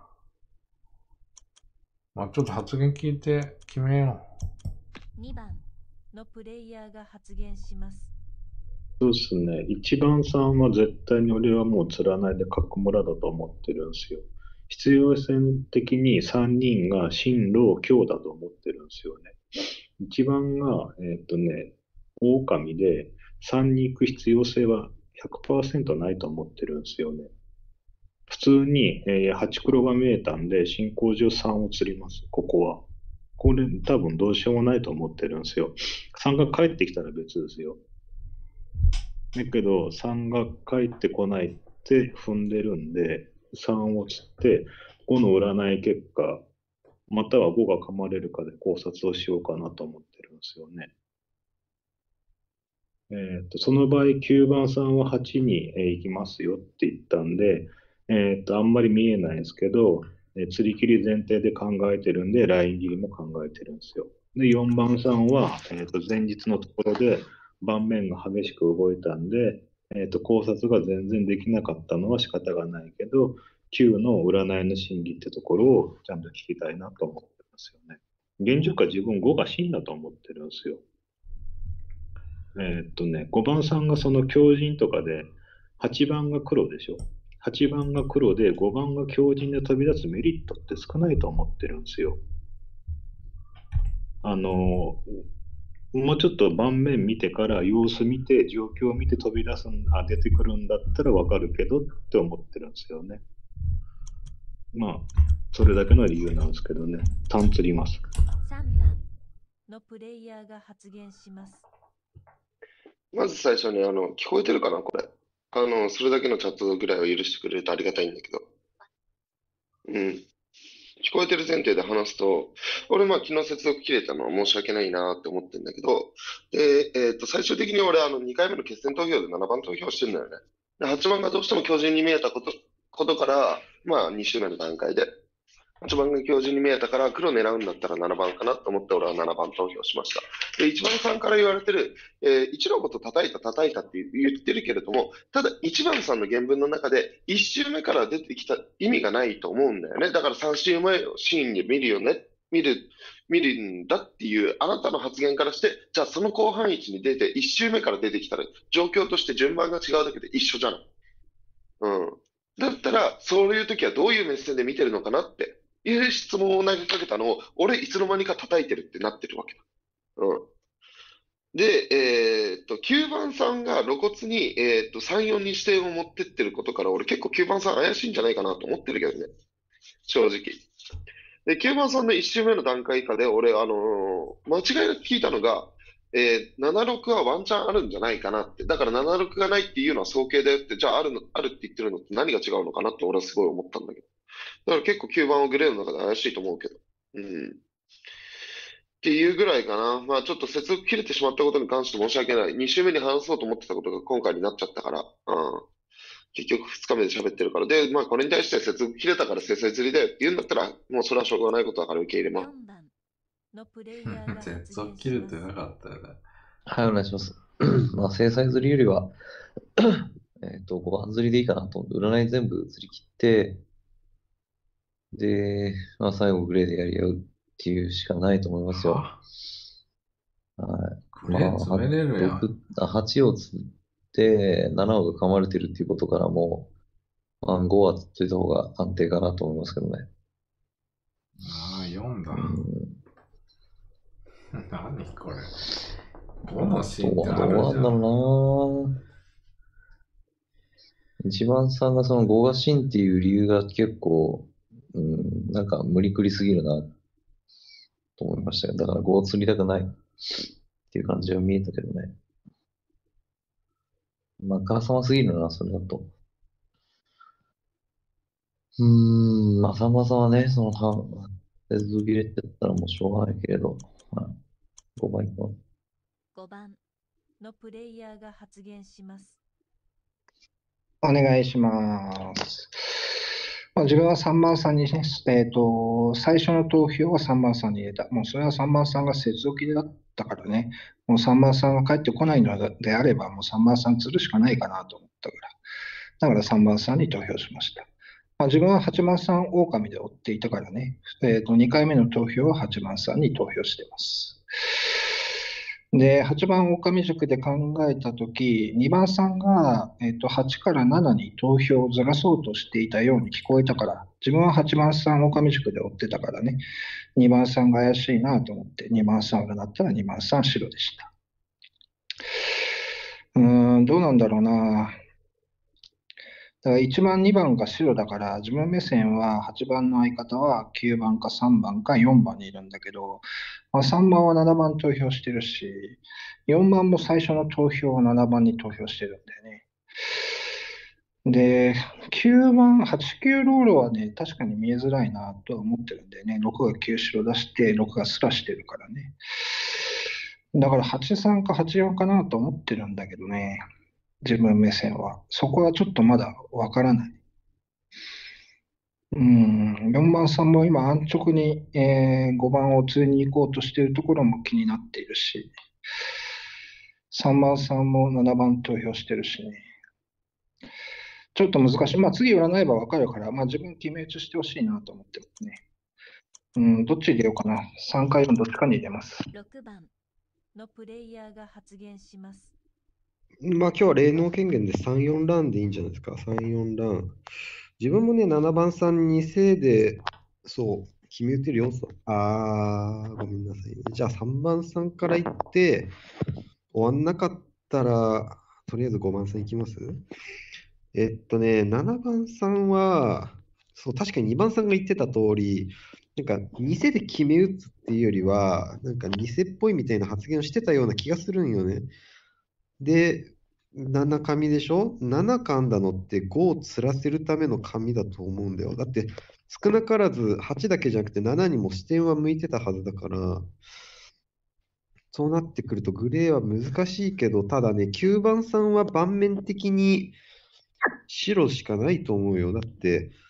まあちょっと発言聞いて決めよにばんのプレイヤーが発言します。 そうですね。いちばんさんは絶対に俺はもう釣らないで角村だと思ってるんですよ。必要線的にさんにんが進路強だと思ってるんですよね。いちばんが、えっとね、狼でさんに行く必要性は ひゃくパーセント ないと思ってるんですよね。普通に、えー、はち黒が見えたんで、進行上さんを釣ります、ここは。これ多分どうしようもないと思ってるんですよ。さんが帰ってきたら別ですよ。だけど、さんが帰ってこないって踏んでるんで、さんを釣って、ごの占い結果、またはごが噛まれるかで考察をしようかなと思ってるんですよね。えーと、その場合、きゅうばんさんははちに、えー行きますよって言ったんで、えーと、あんまり見えないですけど、えー釣り切り前提で考えてるんで、ライン切りも考えてるんですよ。で、よんばんさんは、えーと、前日のところで盤面が激しく動いたんで、えーと、考察が全然できなかったのは仕方がないけど、きゅうの占いの真偽ってところをちゃんと聞きたいなと思ってますよね。現状から自分ごが真だと思ってるんですよ。えーっとね、ごばんさんがその強靭とかで、はちばんが黒でしょ。はちばんが黒で、ごばんが強靭で飛び出すメリットって少ないと思ってるんですよ。あの、もうちょっと盤面見てから様子見て、状況を見て飛び出すん、あ、出てくるんだったらわかるけどって思ってるんですよね。まあ、それだけの理由なんですけどね。単釣ります。 さんばんのプレイヤーが発言します。 まず最初に、あの、聞こえてるかな、これ。あの、それだけのチャットぐらいは許してくれるとありがたいんだけど。うん。聞こえてる前提で話すと、俺、まあ、昨日接続切れたのは申し訳ないなって思ってるんだけど、で、えっと、最終的に俺、あの、にかいめの決選投票でななばん投票してるんだよね。で、はちばんがどうしても強靭に見えたこと、ことから、まあ、に週目の段階で、 はちばんが強靭に見えたから、黒狙うんだったらななばんかなと思って俺はななばん投票しました。で、いちばんさんから言われてる、えー、いちのこと叩いた叩いたって言ってるけれども、ただいちばんさんの原文の中でいち周目から出てきた意味がないと思うんだよね。だからさん周目をシーンで見るよね。見る、見るんだっていうあなたの発言からして、じゃあその後半位置に出ていち周目から出てきたら状況として順番が違うだけで一緒じゃない。うん。だったら、そういう時はどういう目線で見てるのかなっていう質問を投げかけたのを、俺いつの間にか叩いてるってなってるわけだ。うん。で、えーっと、きゅうばんさんが露骨に、えーっと、さん、よんに視点を持ってってることから、俺結構きゅうばんさん怪しいんじゃないかなと思ってるけどね。正直。で、きゅうばんさんのいち周目の段階以下で、俺、あのー間違いなく聞いたのが、えー、ななろくはワンチャンあるんじゃないかなって。だからななろくがないっていうのは早計だよって、じゃああるの、あるって言ってるのって何が違うのかなって俺はすごい思ったんだけど。だから結構きゅうばんはグレーの中で怪しいと思うけど。うん。っていうぐらいかな。まあちょっと接続切れてしまったことに関して申し訳ない。に週目に話そうと思ってたことが今回になっちゃったから。うん。結局ふつかめで喋ってるから。で、まあこれに対して接続切れたから制裁釣りだよって言うんだったら、もうそれはしょうがないことだから受け入れます。 よんばんのプレイヤーが接発続言します。 切れてなかったよね。 はい、お願いします。まあ、制裁釣りよりは、えっと、ごばん釣りでいいかなと思って、占い全部釣り切って、で、まあ、最後グレーでやり合うっていうしかないと思いますよ。 ははい。 グレーまあ、 詰めれるやん。 ろくあはちを釣って、ななをが噛まれてるっていうことからも、まあ、ごは釣っといた方が安定かなと思いますけどね。 ああ、よんだ。 うん何これ。ごのシーンってどうどうあるじゃん。 なんだろうな。一番さんがそのごがシンっていう理由が結構、うん、なんか無理くりすぎるなと思いましたよ。だからごを釣りたくないっていう感じは見えたけどね。まあ、からさますぎるな、それだと。うーん、まあ、さんばんさんはね、その、は、接続切れって言ったらもうしょうがないけれど、まあ、ごばんいこう。 ごばんのプレイヤーが発言します。 お願いします。まあ、自分はさんばんさんにね、えっと、最初の投票はさんばんさんに入れた。もうそれはさんばんさんが接続切れだったからね、もうさんばんさんが帰ってこないのであれば、もうさんばんさん釣るしかないかなと思ったから、だからさんばんさんに投票しました。まあ、自分ははちばんさん狼で追っていたからね、えっと、にかいめの投票ははちばんさんに投票してます。で、はちばん狼塾で考えたとき、にばんさんが、えっと、はちからななに投票をずらそうとしていたように聞こえたから、自分ははちばんさん狼塾で追ってたからね、にばんさんが怪しいなと思って、にばんさんがなったらにばんさん白でした。うーん、どうなんだろうな。だからいちばん、にばんが白だから、自分目線ははちばんの相方はきゅうばんかさんばんかよんばんにいるんだけど、まあ、さんばんはななばん投票してるし、よんばんも最初の投票はななばんに投票してるんだよね。で、きゅうばん、はち、きゅうロールはね、確かに見えづらいなとは思ってるんだよね。ろくがきゅう白出して、ろくがスラしてるからね。だからはちさんかはちよんかなと思ってるんだけどね。自分目線は。そこはちょっとまだわからない。うん、よんばんさんも今安直に、えーごばんを釣りに行こうとしているところも気になっているし、さんばんさんもななばん投票してるしね。ちょっと難しい。まあ次占えばわかるから、まあ自分決め打ちしてほしいなと思ってますね。うん、どっち入れようかな。さんかよんどっちかに入れます。 ろくばんのプレイヤーが発言します。 まあ今日は霊能権限でさん、よんランでいいんじゃないですか。さん、よんラン。自分もね、ななばんさんに世で、そう、決め打てるよ。あー、ごめんなさいね。じゃあさんばんさんから行って、終わんなかったら、とりあえずごばんさん行きますえっとね、ななばんさんは、そう、確かににばんさんが言ってた通り、なんか、偽で決め打つっていうよりは、なんか偽っぽいみたいな発言をしてたような気がするんよね。で、なな紙でしょ ?なな 噛んだのってごを釣らせるための紙だと思うんだよ。だって少なからずはちだけじゃなくてななにも視点は向いてたはずだから、そうなってくるとグレーは難しいけど、ただね、きゅうばんさんは盤面的に白しかないと思うよ。だって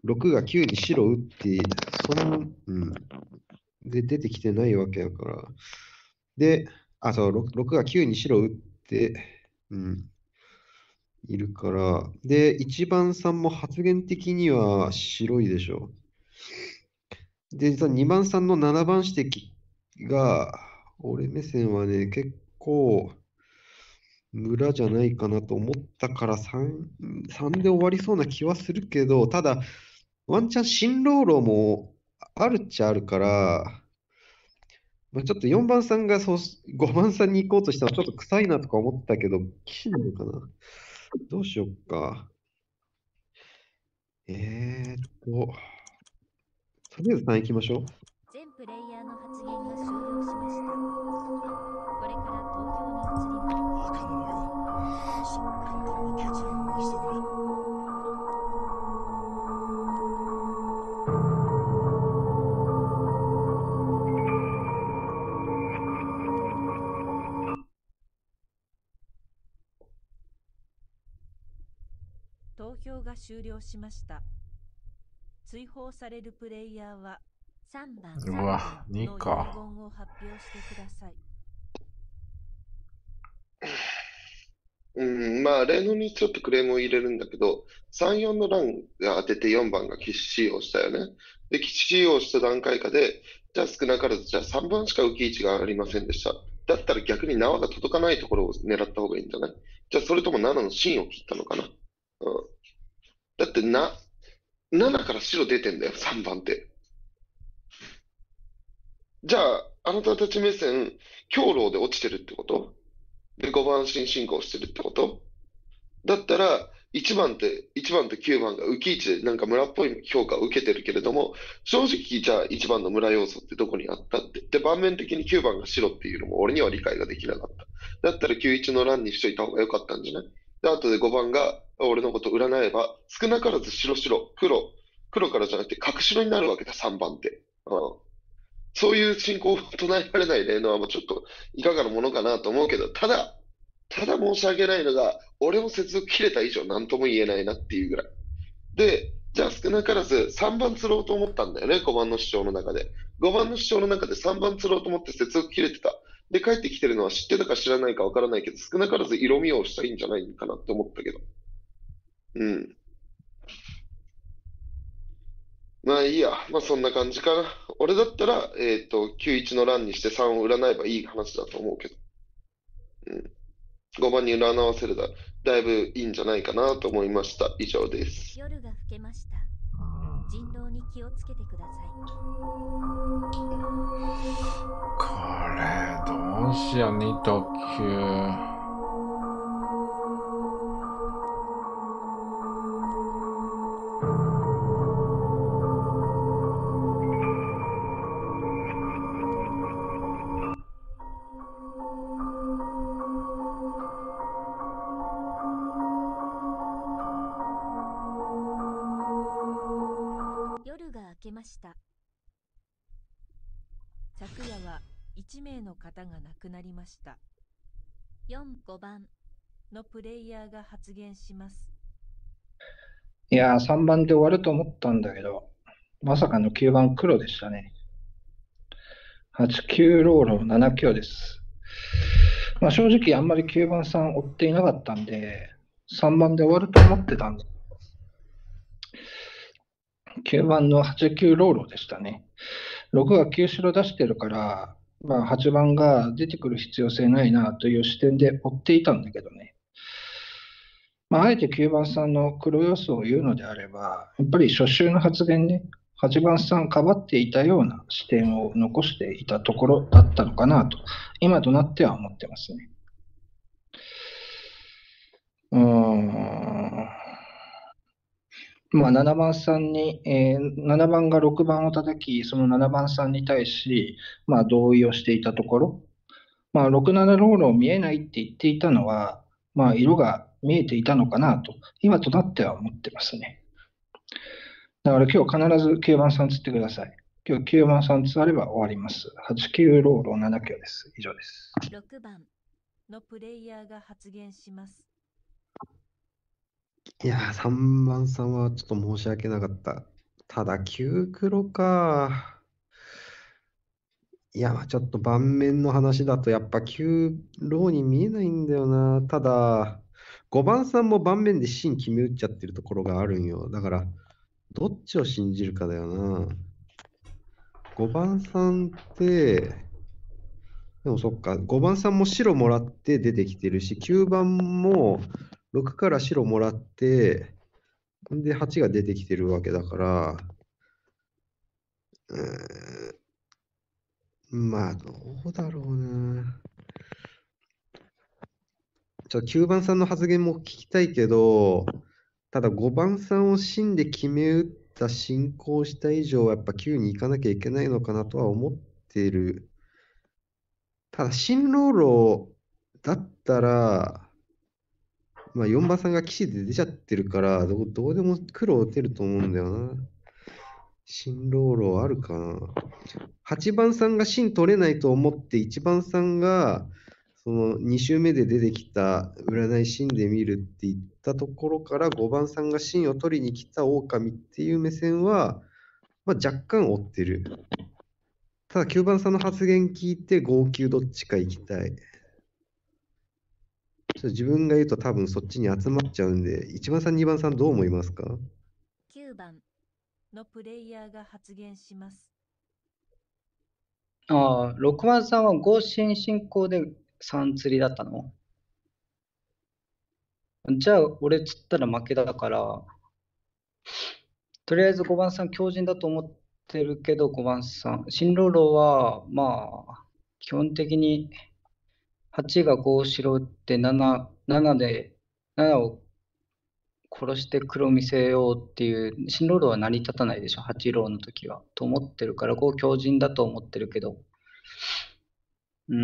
ろくがきゅうに白打って、その、うん。で、出てきてないわけやから。で、あ、そう、ろく, ろくがきゅうに白打って、うん。いるから。で、いちばんさんも発言的には白いでしょ。で、そのにばんさんのななばん指摘が、俺目線はね、結構、村じゃないかなと思ったから 3, さんで終わりそうな気はするけど、ただ、ワンチャン新ローロもあるっちゃあるから、まあ、ちょっとよんばんさんがそうごばんさんに行こうとしたらちょっと臭いなとか思ったけど、騎士なのかな。どうしよっか。えーっと、とりあえずさん行きましょう。 全プレイヤーの発言が終了しました。これから投票に移ります。 赤のよ。そう簡単に結論を急ぐな。 投票が終了しました。追放されるプレイヤーはさんばんうわ、 の遺言にか。 を発表してください。 うん、まあ、例のにちょっとクレームを入れるんだけど、さん、よんの欄が当ててよんばんが騎士使用したよね。で、騎士使用した段階下で、じゃあ少なからず、じゃあさんばんしか受け位置がありませんでした。だったら逆に縄が届かないところを狙った方がいいんじゃない？じゃあそれともななの芯を切ったのかな。うん。だってな、ななから白出てんだよ、さんばんって。じゃあ、あなたたち目線、強労で落ちてるってこと？で、ごばん新進行してるってこと？だったら、いちばんって、いちばんときゅうばんが浮き位置でなんか村っぽい評価を受けてるけれども、正直じゃあいちばんの村要素ってどこにあったって。で、盤面的にきゅうばんが白っていうのも俺には理解ができなかった。だったらきゅういちの欄にしといた方が良かったんじゃない？で、後でごばんが俺のこと占えば、少なからず白白、黒、黒からじゃなくて角白になるわけだ、さんばんって。うん。そういう進行を唱えられない例のはもうちょっといかがなものかなと思うけど、ただ、ただ申し訳ないのが、俺も接続切れた以上何とも言えないなっていうぐらい。で、じゃあ少なからずさんばん釣ろうと思ったんだよね、ごばんの主張の中で。ごばんの主張の中でさんばん釣ろうと思って接続切れてた。で、帰ってきてるのは知ってたか知らないかわからないけど、少なからず色味をしたいんじゃないかなって思ったけど。うん。まあいいや。まあそんな感じかな。俺だったら、えっと、きゅういちの欄にしてさんを占えばいい話だと思うけど。うん。ごばんに占わせるだ、だいぶいいんじゃないかなと思いました。以上です。 夜が更けました。人狼に気をつけてください。 これ、どうしよう、にときゅう。 夜が明けました。 昨夜はいちめいの方が亡くなりました。 よん、ごばんのプレイヤーが発言します。 いやー、さんばんで終わると思ったんだけど、まさかのきゅうばん黒でしたね。はち、きゅうローロなな強です。まあ、正直あんまりきゅうばんさん追っていなかったんで、さんばんで終わると思ってたんで、きゅうばんのはち、きゅうローロでしたね。ろくがきゅう白出してるから、まあ、はちばんが出てくる必要性ないなという視点で追っていたんだけどね。まあ、あえてきゅうばんさんの黒要素を言うのであれば、やっぱり初週の発言ではちばんさんかばっていたような視点を残していたところだったのかなと、今となっては思ってますね。うーん。まあ、ななばんさんに、えー、ななばんがろくばんを叩き、そのななばんさんに対し、まあ、同意をしていたところ、まあ、ろく、ななロールを見えないって言っていたのは、まあ、色が見えていたのかなと、今となっては思ってますね。だから今日必ずきゅうばんさん釣ってください。今日きゅうばんさん釣れば終わります。はち、きゅうロールなな強です。以上です。 ろくばんのプレイヤーが発言します。 いやー、さんばんさんはちょっと申し訳なかった。 ただ、きゅう黒か。いや、ちょっと盤面の話だと、やっぱきゅうローに見えないんだよな。ただ、ごばんさんも盤面で芯決め打っちゃってるところがあるんよ。だから、どっちを信じるかだよな。ごばんさんって、でもそっか、ごばんさんも白もらって出てきてるし、きゅうばんもろくから白もらって、んではちが出てきてるわけだから、うーん、まあ、どうだろうな。ちょっときゅうばんさんの発言も聞きたいけど、ただごばんさんを芯で決め打った進行した以上はやっぱきゅうに行かなきゃいけないのかなとは思ってる。ただ、新ローロだったら、まあ、よんばんさんが騎士で出ちゃってるからどう、どうでも黒を打てると思うんだよな。新ローロあるかな。はちばんさんが芯取れないと思って、いちばんさんがそのに周目で出てきた占い芯で見るって言ったところからごばんさんが芯を取りに来た狼っていう目線は、まあ、若干追ってる。ただきゅうばんさんの発言聞いてご級どっちか行きたい。ちょっと自分が言うと多分そっちに集まっちゃうんで、いちばんさん、にばんさんどう思いますか？ きゅうばんのプレイヤーが発言します。 ああ、ろくばんさんは合心進行でさん釣りだったの？じゃあ、俺釣ったら負けだから、とりあえずごばんさん強靭だと思ってるけど、ごばんさん。新ローロは、まあ、基本的にはちがご白ってなな、ななで、ななを殺して黒見せようっていう、新ローロは成り立たないでしょ、はちローの時は。と思ってるから、ご強靭だと思ってるけど。うん。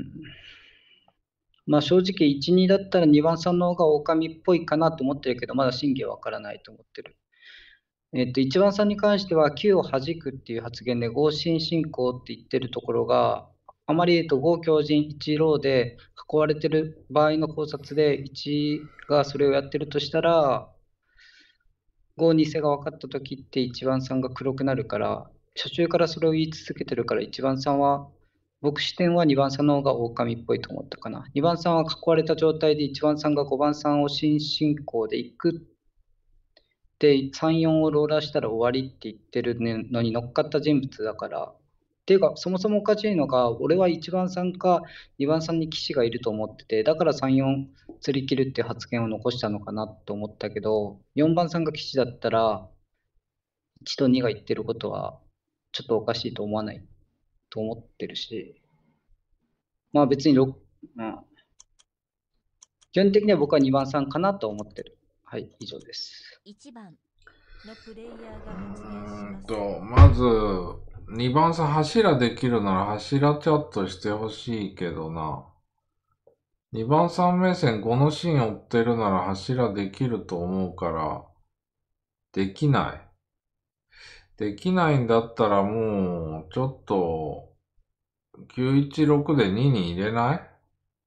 まあ正直いち、にだったらにばんさんの方が狼っぽいかなと思ってるけど、まだ真偽はわからないと思ってる。えっと、いちばんさんに関してはきゅうを弾くっていう発言で合心進行って言ってるところが、あまり言うとご強靭いちローで囲われてる場合の考察でいちがそれをやってるとしたら、ご偽が分かった時っていちばんさんが黒くなるから、初中からそれを言い続けてるからいちばんさんは、僕視点はにばんさんの方が狼っぽいと思ったかな。にばんさんは囲われた状態でいちばんさんがごばんさんを新進行で行くでさん、よんをローラーしたら終わりって言ってるのに乗っかった人物だから。っていうか、そもそもおかしいのが、俺はいちばんさんかにばんさんに騎士がいると思ってて、だからさん、よん釣り切るっていう発言を残したのかなと思ったけど、よんばんさんが騎士だったら、いちとにが言ってることはちょっとおかしいと思わないと思ってるし、まあ別にろく、うん、基本的には僕はにばんさんかなと思ってる。はい、以上です。 いちばんのプレイヤーが発言します。 と、まず、にばんさん柱できるなら柱チャットしてほしいけどな。にばんさん目線ごの芯追ってるなら柱できると思うから、できない。できないんだったらもう、ちょっと、きゅういちろくでにに入れない？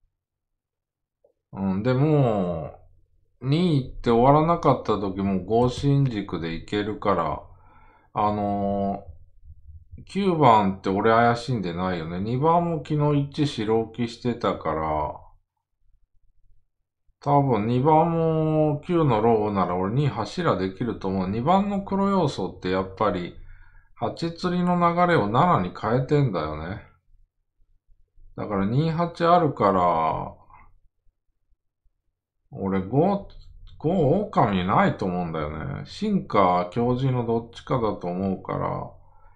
うん、でも、に行って終わらなかった時も合心軸でいけるから、あのー、きゅうばんって俺怪しんでないよね。にばんも昨日いち白置きしてたから、多分にばんもきゅうのローなら俺に柱できると思う。にばんの黒要素ってやっぱりはち釣りの流れをななに変えてんだよね。だからにはちあるから、俺ご、ご狼ないと思うんだよね。進化、強靭のどっちかだと思うから。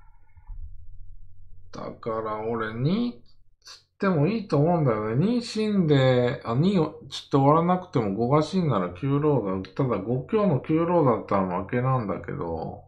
だから俺に釣ってもいいと思うんだよね。に死んで、あ、にを釣って終わらなくてもごが死んならきゅうローだ。ただご強のきゅうローだったら負けなんだけど。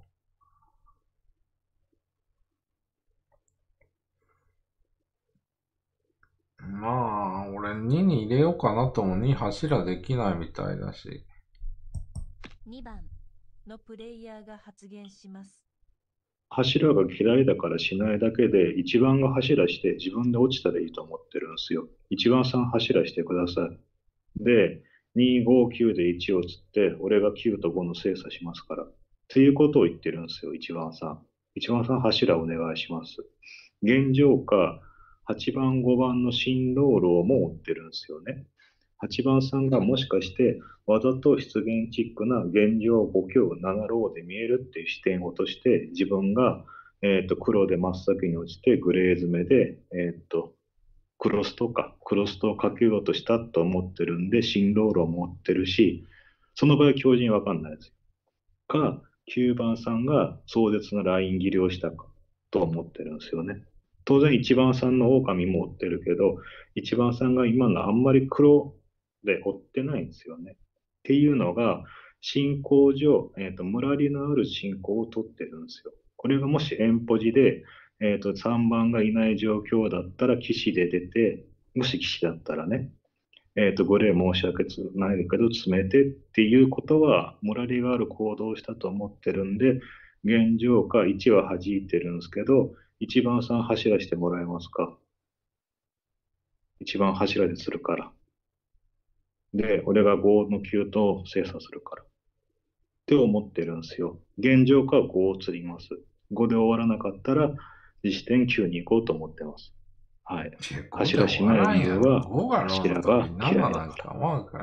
まあ、俺にに入れようかなともに柱できないみたいだし。 にばんのプレイヤーが発言します。 柱が嫌いだからしないだけで、いちばんが柱して自分で落ちたらいいと思ってるんですよ。いちばんさん柱してください。で、に、ご、きゅうでいちを釣って、俺がきゅうとごの精査しますから。 っていうことを言ってるんですよ、いちばんさん。いちばんさん、柱お願いします。現状か、はちばん、ごばんの新ロールをも追ってるんですよね。はちばんさんがもしかしてわざと出現チックな現状ご強ななローで見えるっていう視点を落として自分が、えー、と黒で真っ先に落ちてグレー詰めで、えー、とクロストかクロストをかけようとしたと思ってるんで新ロールを持ってるし、その場合強靭わかんないですよ。かきゅうばんさんが壮絶なライン切りをしたかと思ってるんですよね。当然いちばんさんの狼も追ってるけどいちばんさんが今のあんまり黒で追ってないんですよね。っていうのが、進行上、えーと、ムラリのある進行を取ってるんですよ。これがもしエンポジで、えーと、さんばんがいない状況だったら、騎士で出て、もし騎士だったらね、えーと、ご礼申し訳ないけど、詰めてっていうことは、ムラリがある行動をしたと思ってるんで、現状かいちは弾いてるんですけど、いちばんさん走らせてもらえますか？いちばん柱でするから。で、俺がごのきゅうと精査するから。って思ってるんですよ。現状かごを釣ります。ごで終わらなかったら、実施点きゅうに行こうと思ってます。はい。柱しない理由は、柱が嫌いだから。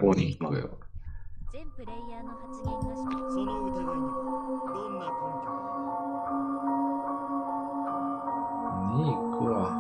ごに行きます。 全プレイヤーの発言がその疑いにはどんな根拠が？ に行くわ。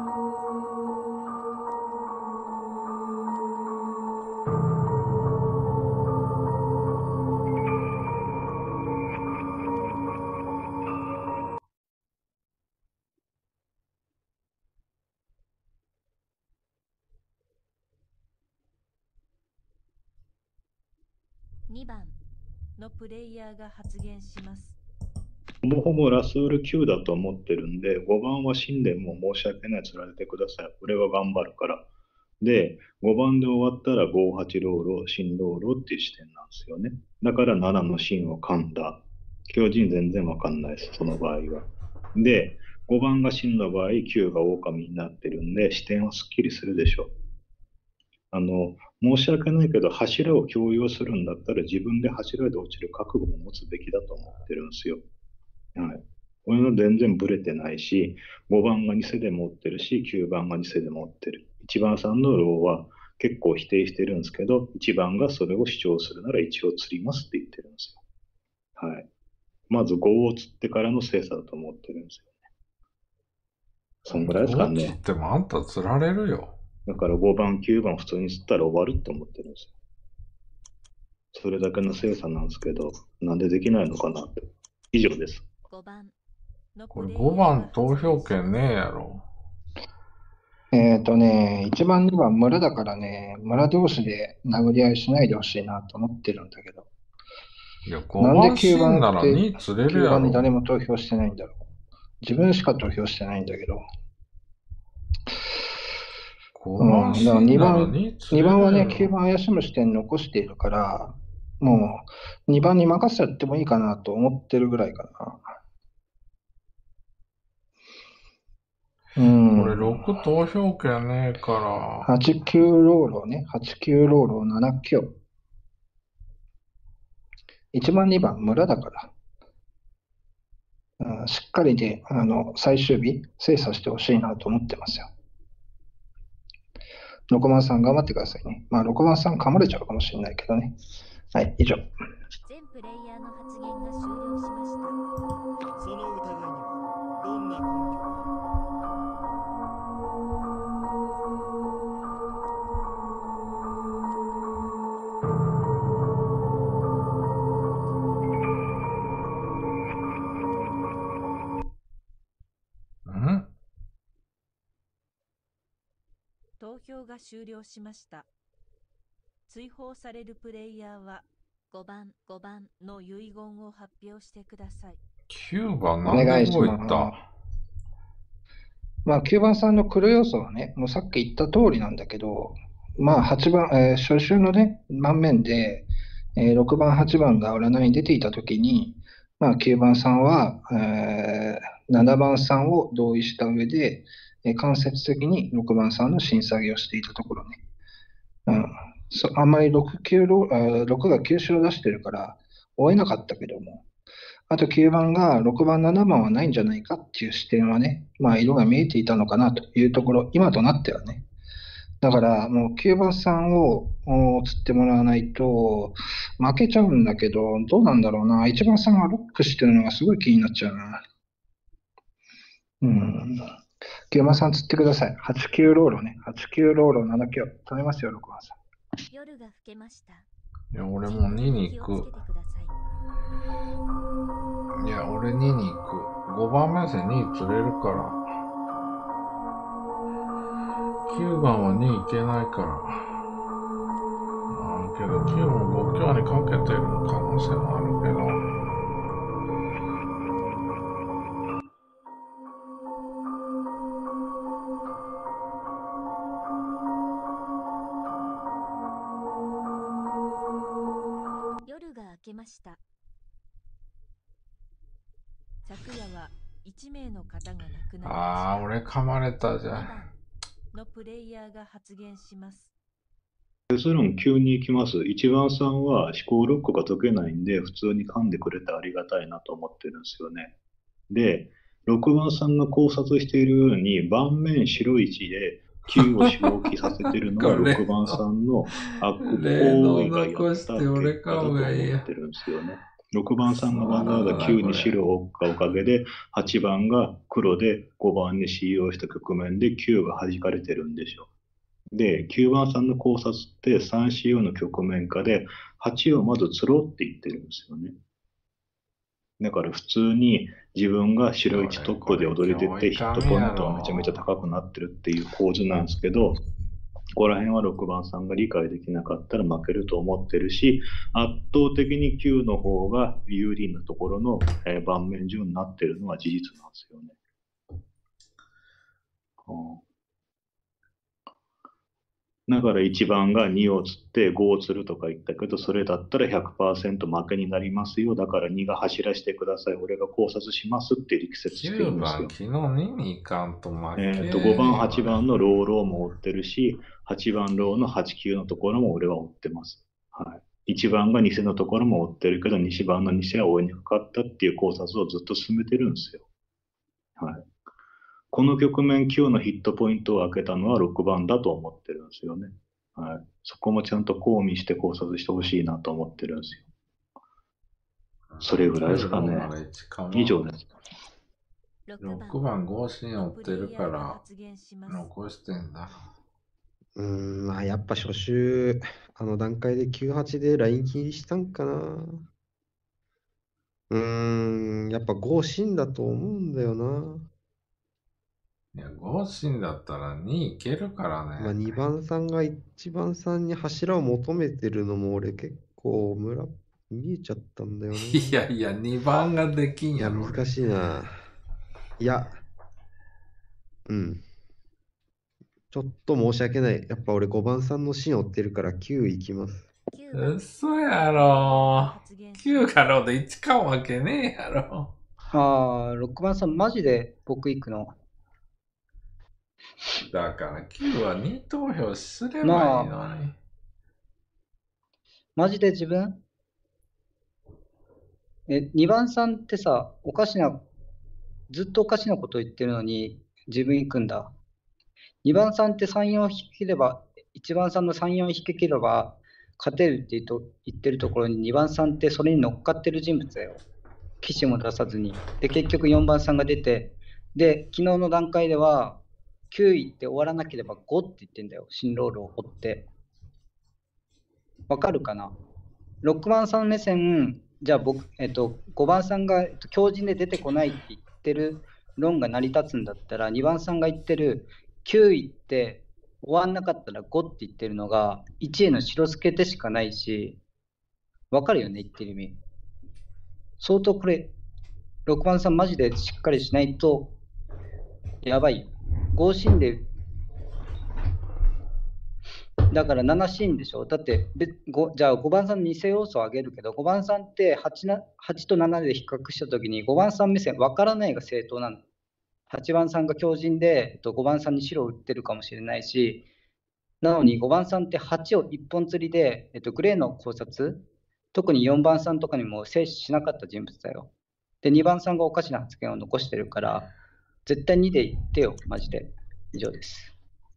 にばんのプレイヤーが発言します。 ほぼほぼラスールきゅうだと思ってるんで、ごばんは死んでも申し訳ない釣られてください。俺は頑張るから。で、ごばんで終わったらご、はちロールを新ロールっていう視点なんですよね。だからななの新を噛んだ。強靭全然わかんないです、その場合は。で、ごばんが新の場合、きゅうが狼になってるんで、視点はすっきりするでしょう。あの、申し訳ないけど、柱を強要するんだったら、自分で柱で落ちる覚悟も持つべきだと思ってるんですよ。はい。これは全然ブレてないし、ごばんが偽で持ってるし、きゅうばんが偽で持ってる。いちばんさんのローは結構否定してるんですけど、いちばんがそれを主張するなら一応釣りますって言ってるんですよ。はい。まずごを釣ってからの精査だと思ってるんですよね。そんぐらいですかね。 ごを釣ってもあんた釣られるよ。 だからごばん、きゅうばん普通に釣ったら終わるって思ってるんですよ。それだけの精査なんですけど、なんでできないのかなって。以上です。 ごばんのこれごばん投票権ねえやろ。 えっとね、いちばん、にばん村だからね、村同士で殴り合いしないでほしいなと思ってるんだけど。 いや、ごばん死んならに釣れきゅうばんにるやろ。 誰も投票してないんだろう。自分しか投票してないんだけど。 ごうん、 ばん死だから2 んなら番、 に釣 2 れるやろ。 番はね、きゅうばん怪しむ視点残しているから、もうにばんに任せちゃってもいいかなと思ってるぐらいかな。うんこれろく投票権ねえから。 はち、きゅうロールをね、はち、きゅうロールをなな強。いちばん、にばん村だから。うん、しっかりで、あの、最終日、精査してほしいなと思ってますよ。ろくばんさん頑張ってくださいね。まあ、ろくばんさん噛まれちゃうかもしれないけどね。はい、以上。 全プレイヤーの発言が終了しました。 その疑いにはどんな根拠が？ ん投票が終了しました。追放されるプレイヤーはごばん、ごばんの遺言を発表してください。 きゅうばんおなんで動い願いします。 た？ まあ、きゅうばんさんの黒要素はね、もうさっき言った通りなんだけど、まあ、はちばん、えー初週のね、盤面で、えーろくばん、はちばんが占いに出ていたときに、まあ、きゅうばんさんは、えーななばんさんを同意した上で、えー間接的にろくばんさんの審査げをしていたところね。うん、そあんまりろく、きゅうロー、あーろくがきゅう白出してるから追えなかったけども、 あときゅうばんがろくばん、ななばんはないんじゃないかっていう視点はね、まあ色が見えていたのかなというところ、今となってはね。だからもうきゅうばんさんをお釣ってもらわないと負けちゃうんだけど、どうなんだろうな。いちばんさんがロックしてるのがすごい気になっちゃうな。うん。きゅうばんさん釣ってください。はちきゅうローロね。はちきゅうローロななきゅう。止めますよ、ろくばんさん。 夜が更けました。 いや、俺もにに行く。 気をつけてください。 いや、俺にに行く。ごばん目線に釣れるから。きゅうばんはに行けないから。まあ、けどきゅうもご強にかけてる可能性もあるけど。 夜が明けました。 昨夜はいち名の方が亡くなりました。 ああ、俺噛まれたじゃん。 にばんのプレイヤーが発言します。 結論急に行きます。いちばんさんは思考ロックが解けないんで、普通に噛んでくれてありがたいなと思ってるんですよね。で、ろくばんさんが考察しているように、盤面白い字できゅうを表記させてるのがこれろくばんさんの悪例の行為がや残った結して俺果だと思買うがいいや。 ってるんですよね。ろくばんさんがわざわざきゅうに白を置ったおかげで、はちばんが黒でごばんに使用した局面できゅうが弾かれてるんでしょ。で、きゅうばんさんの考察ってさん、よんの局面下ではちをまず釣ろうって言ってるんですよね。だから普通に自分が白いちトップで踊り出てヒットポイントはめちゃめちゃ高くなってるっていう構図なんですけど、ここら辺はろくばんさんが理解できなかったら負けると思ってるし、圧倒的にきゅうの方が有利なところの、えー盤面順になってるのは事実なんですよね。うんだからいちばんがにを釣ってごを釣るとか言ったけど、それだったら ひゃくパーセント 負けになりますよ。だからにが走らせてください。俺が考察しますって力説してる 9 んですよ。 番、昨日にに行かんと負けえっと、ごばん、はちばんのローローも追ってるし、はちばんローのはち、きゅうのところも俺は追ってます。はい。いちばんが偽のところも追ってるけど、にばんの偽は追いにくかったっていう考察をずっと進めてるんですよ。はい。この局面きゅうのヒットポイントを開けたのはろくばんだと思ってるんですよね。はい。そこもちゃんと考慮して考察してほしいなと思ってるんですよ。それぐらいですかね。以上です。 ろくばん合心追ってるから残してんだ。 うーん、まあやっぱ初週、あの段階できゅうはちでライン切りしたんかな。うーん、やっぱ合心だと思うんだよな。 いや、合心だったらにいけるからね。 まあにばんさんがいちばんさんに柱を求めてるのも俺結構村っぽく見えちゃったんだよね。 いやいや、にばんができんいや、 やろ。 難しいな。いや、うん。ちょっと申し訳ない。やっぱ俺ごばんさんの芯追ってるからきゅういきます。 嘘やろ。きゅうからでいち買うわけねえやろ。 ああ、ろくばんさん、マジで僕行くの。 だからきゅうはに投票すればいいのに。 マジで自分え、にばんさんってさ、おかしな、ずっとおかしなこと言ってるのに自分行くんだ。にばんさんってさん、よん引き切れば、いちばんさんのさん、よん引き切れば勝てるって言うと言ってるところににばんさんってそれに乗っかってる人物だよ。騎士も出さずに。で、結局よんばんさんが出て、で、昨日の段階ではきゅういって終わらなければごって言ってんだよ。新ロールを追って。わかるかな ?ろくばんさん目線、じゃあ僕、えっと、ごばんさんが強靭で出てこないって言ってる論が成り立つんだったら、にばんさんが言ってるきゅういって終わんなかったらごって言ってるのがいちへの白つけてしかないし、わかるよね、言ってる意味。相当これ、ろくばんさんマジでしっかりしないとやばいよ。合心で、だからななシーンでしょ。だってご、じゃあごばんさんの偽要素を上げるけど、ごばんさんって 8, なはちとななで比較したときに、ごばんさん目線分からないが正当なの。はちばんさんが強靭で、えっと、ごばんさんに白を打ってるかもしれないし、なのにごばんさんってはちを一本釣りで、えっと、グレーの考察、特によんばんさんとかにも制止しなかった人物だよ。 で、にばんさんがおかしな発言を残してるから、絶対にで言ってよ、マジで。以上です。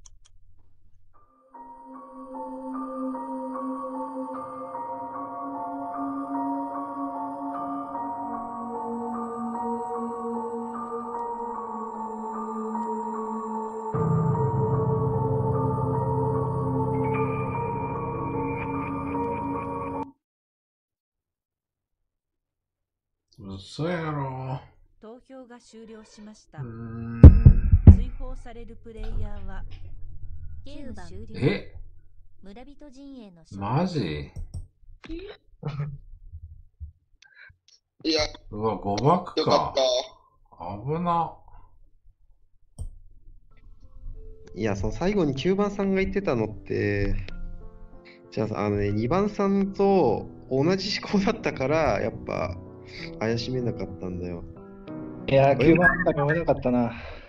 嘘やろ。 投票が終了しました。 うーん。 追放されるプレイヤーはきゅうばんえ村人陣営の勝利。 マジいや、 うわ、誤爆よかか。 った。 危な。 いや、その最後にきゅうばんさんが言ってたのって、じゃあ、あのね、にばんさんと同じ思考だったから、やっぱ怪しめなかったんだよ。 いやー、きゅうばんが読めなかったな。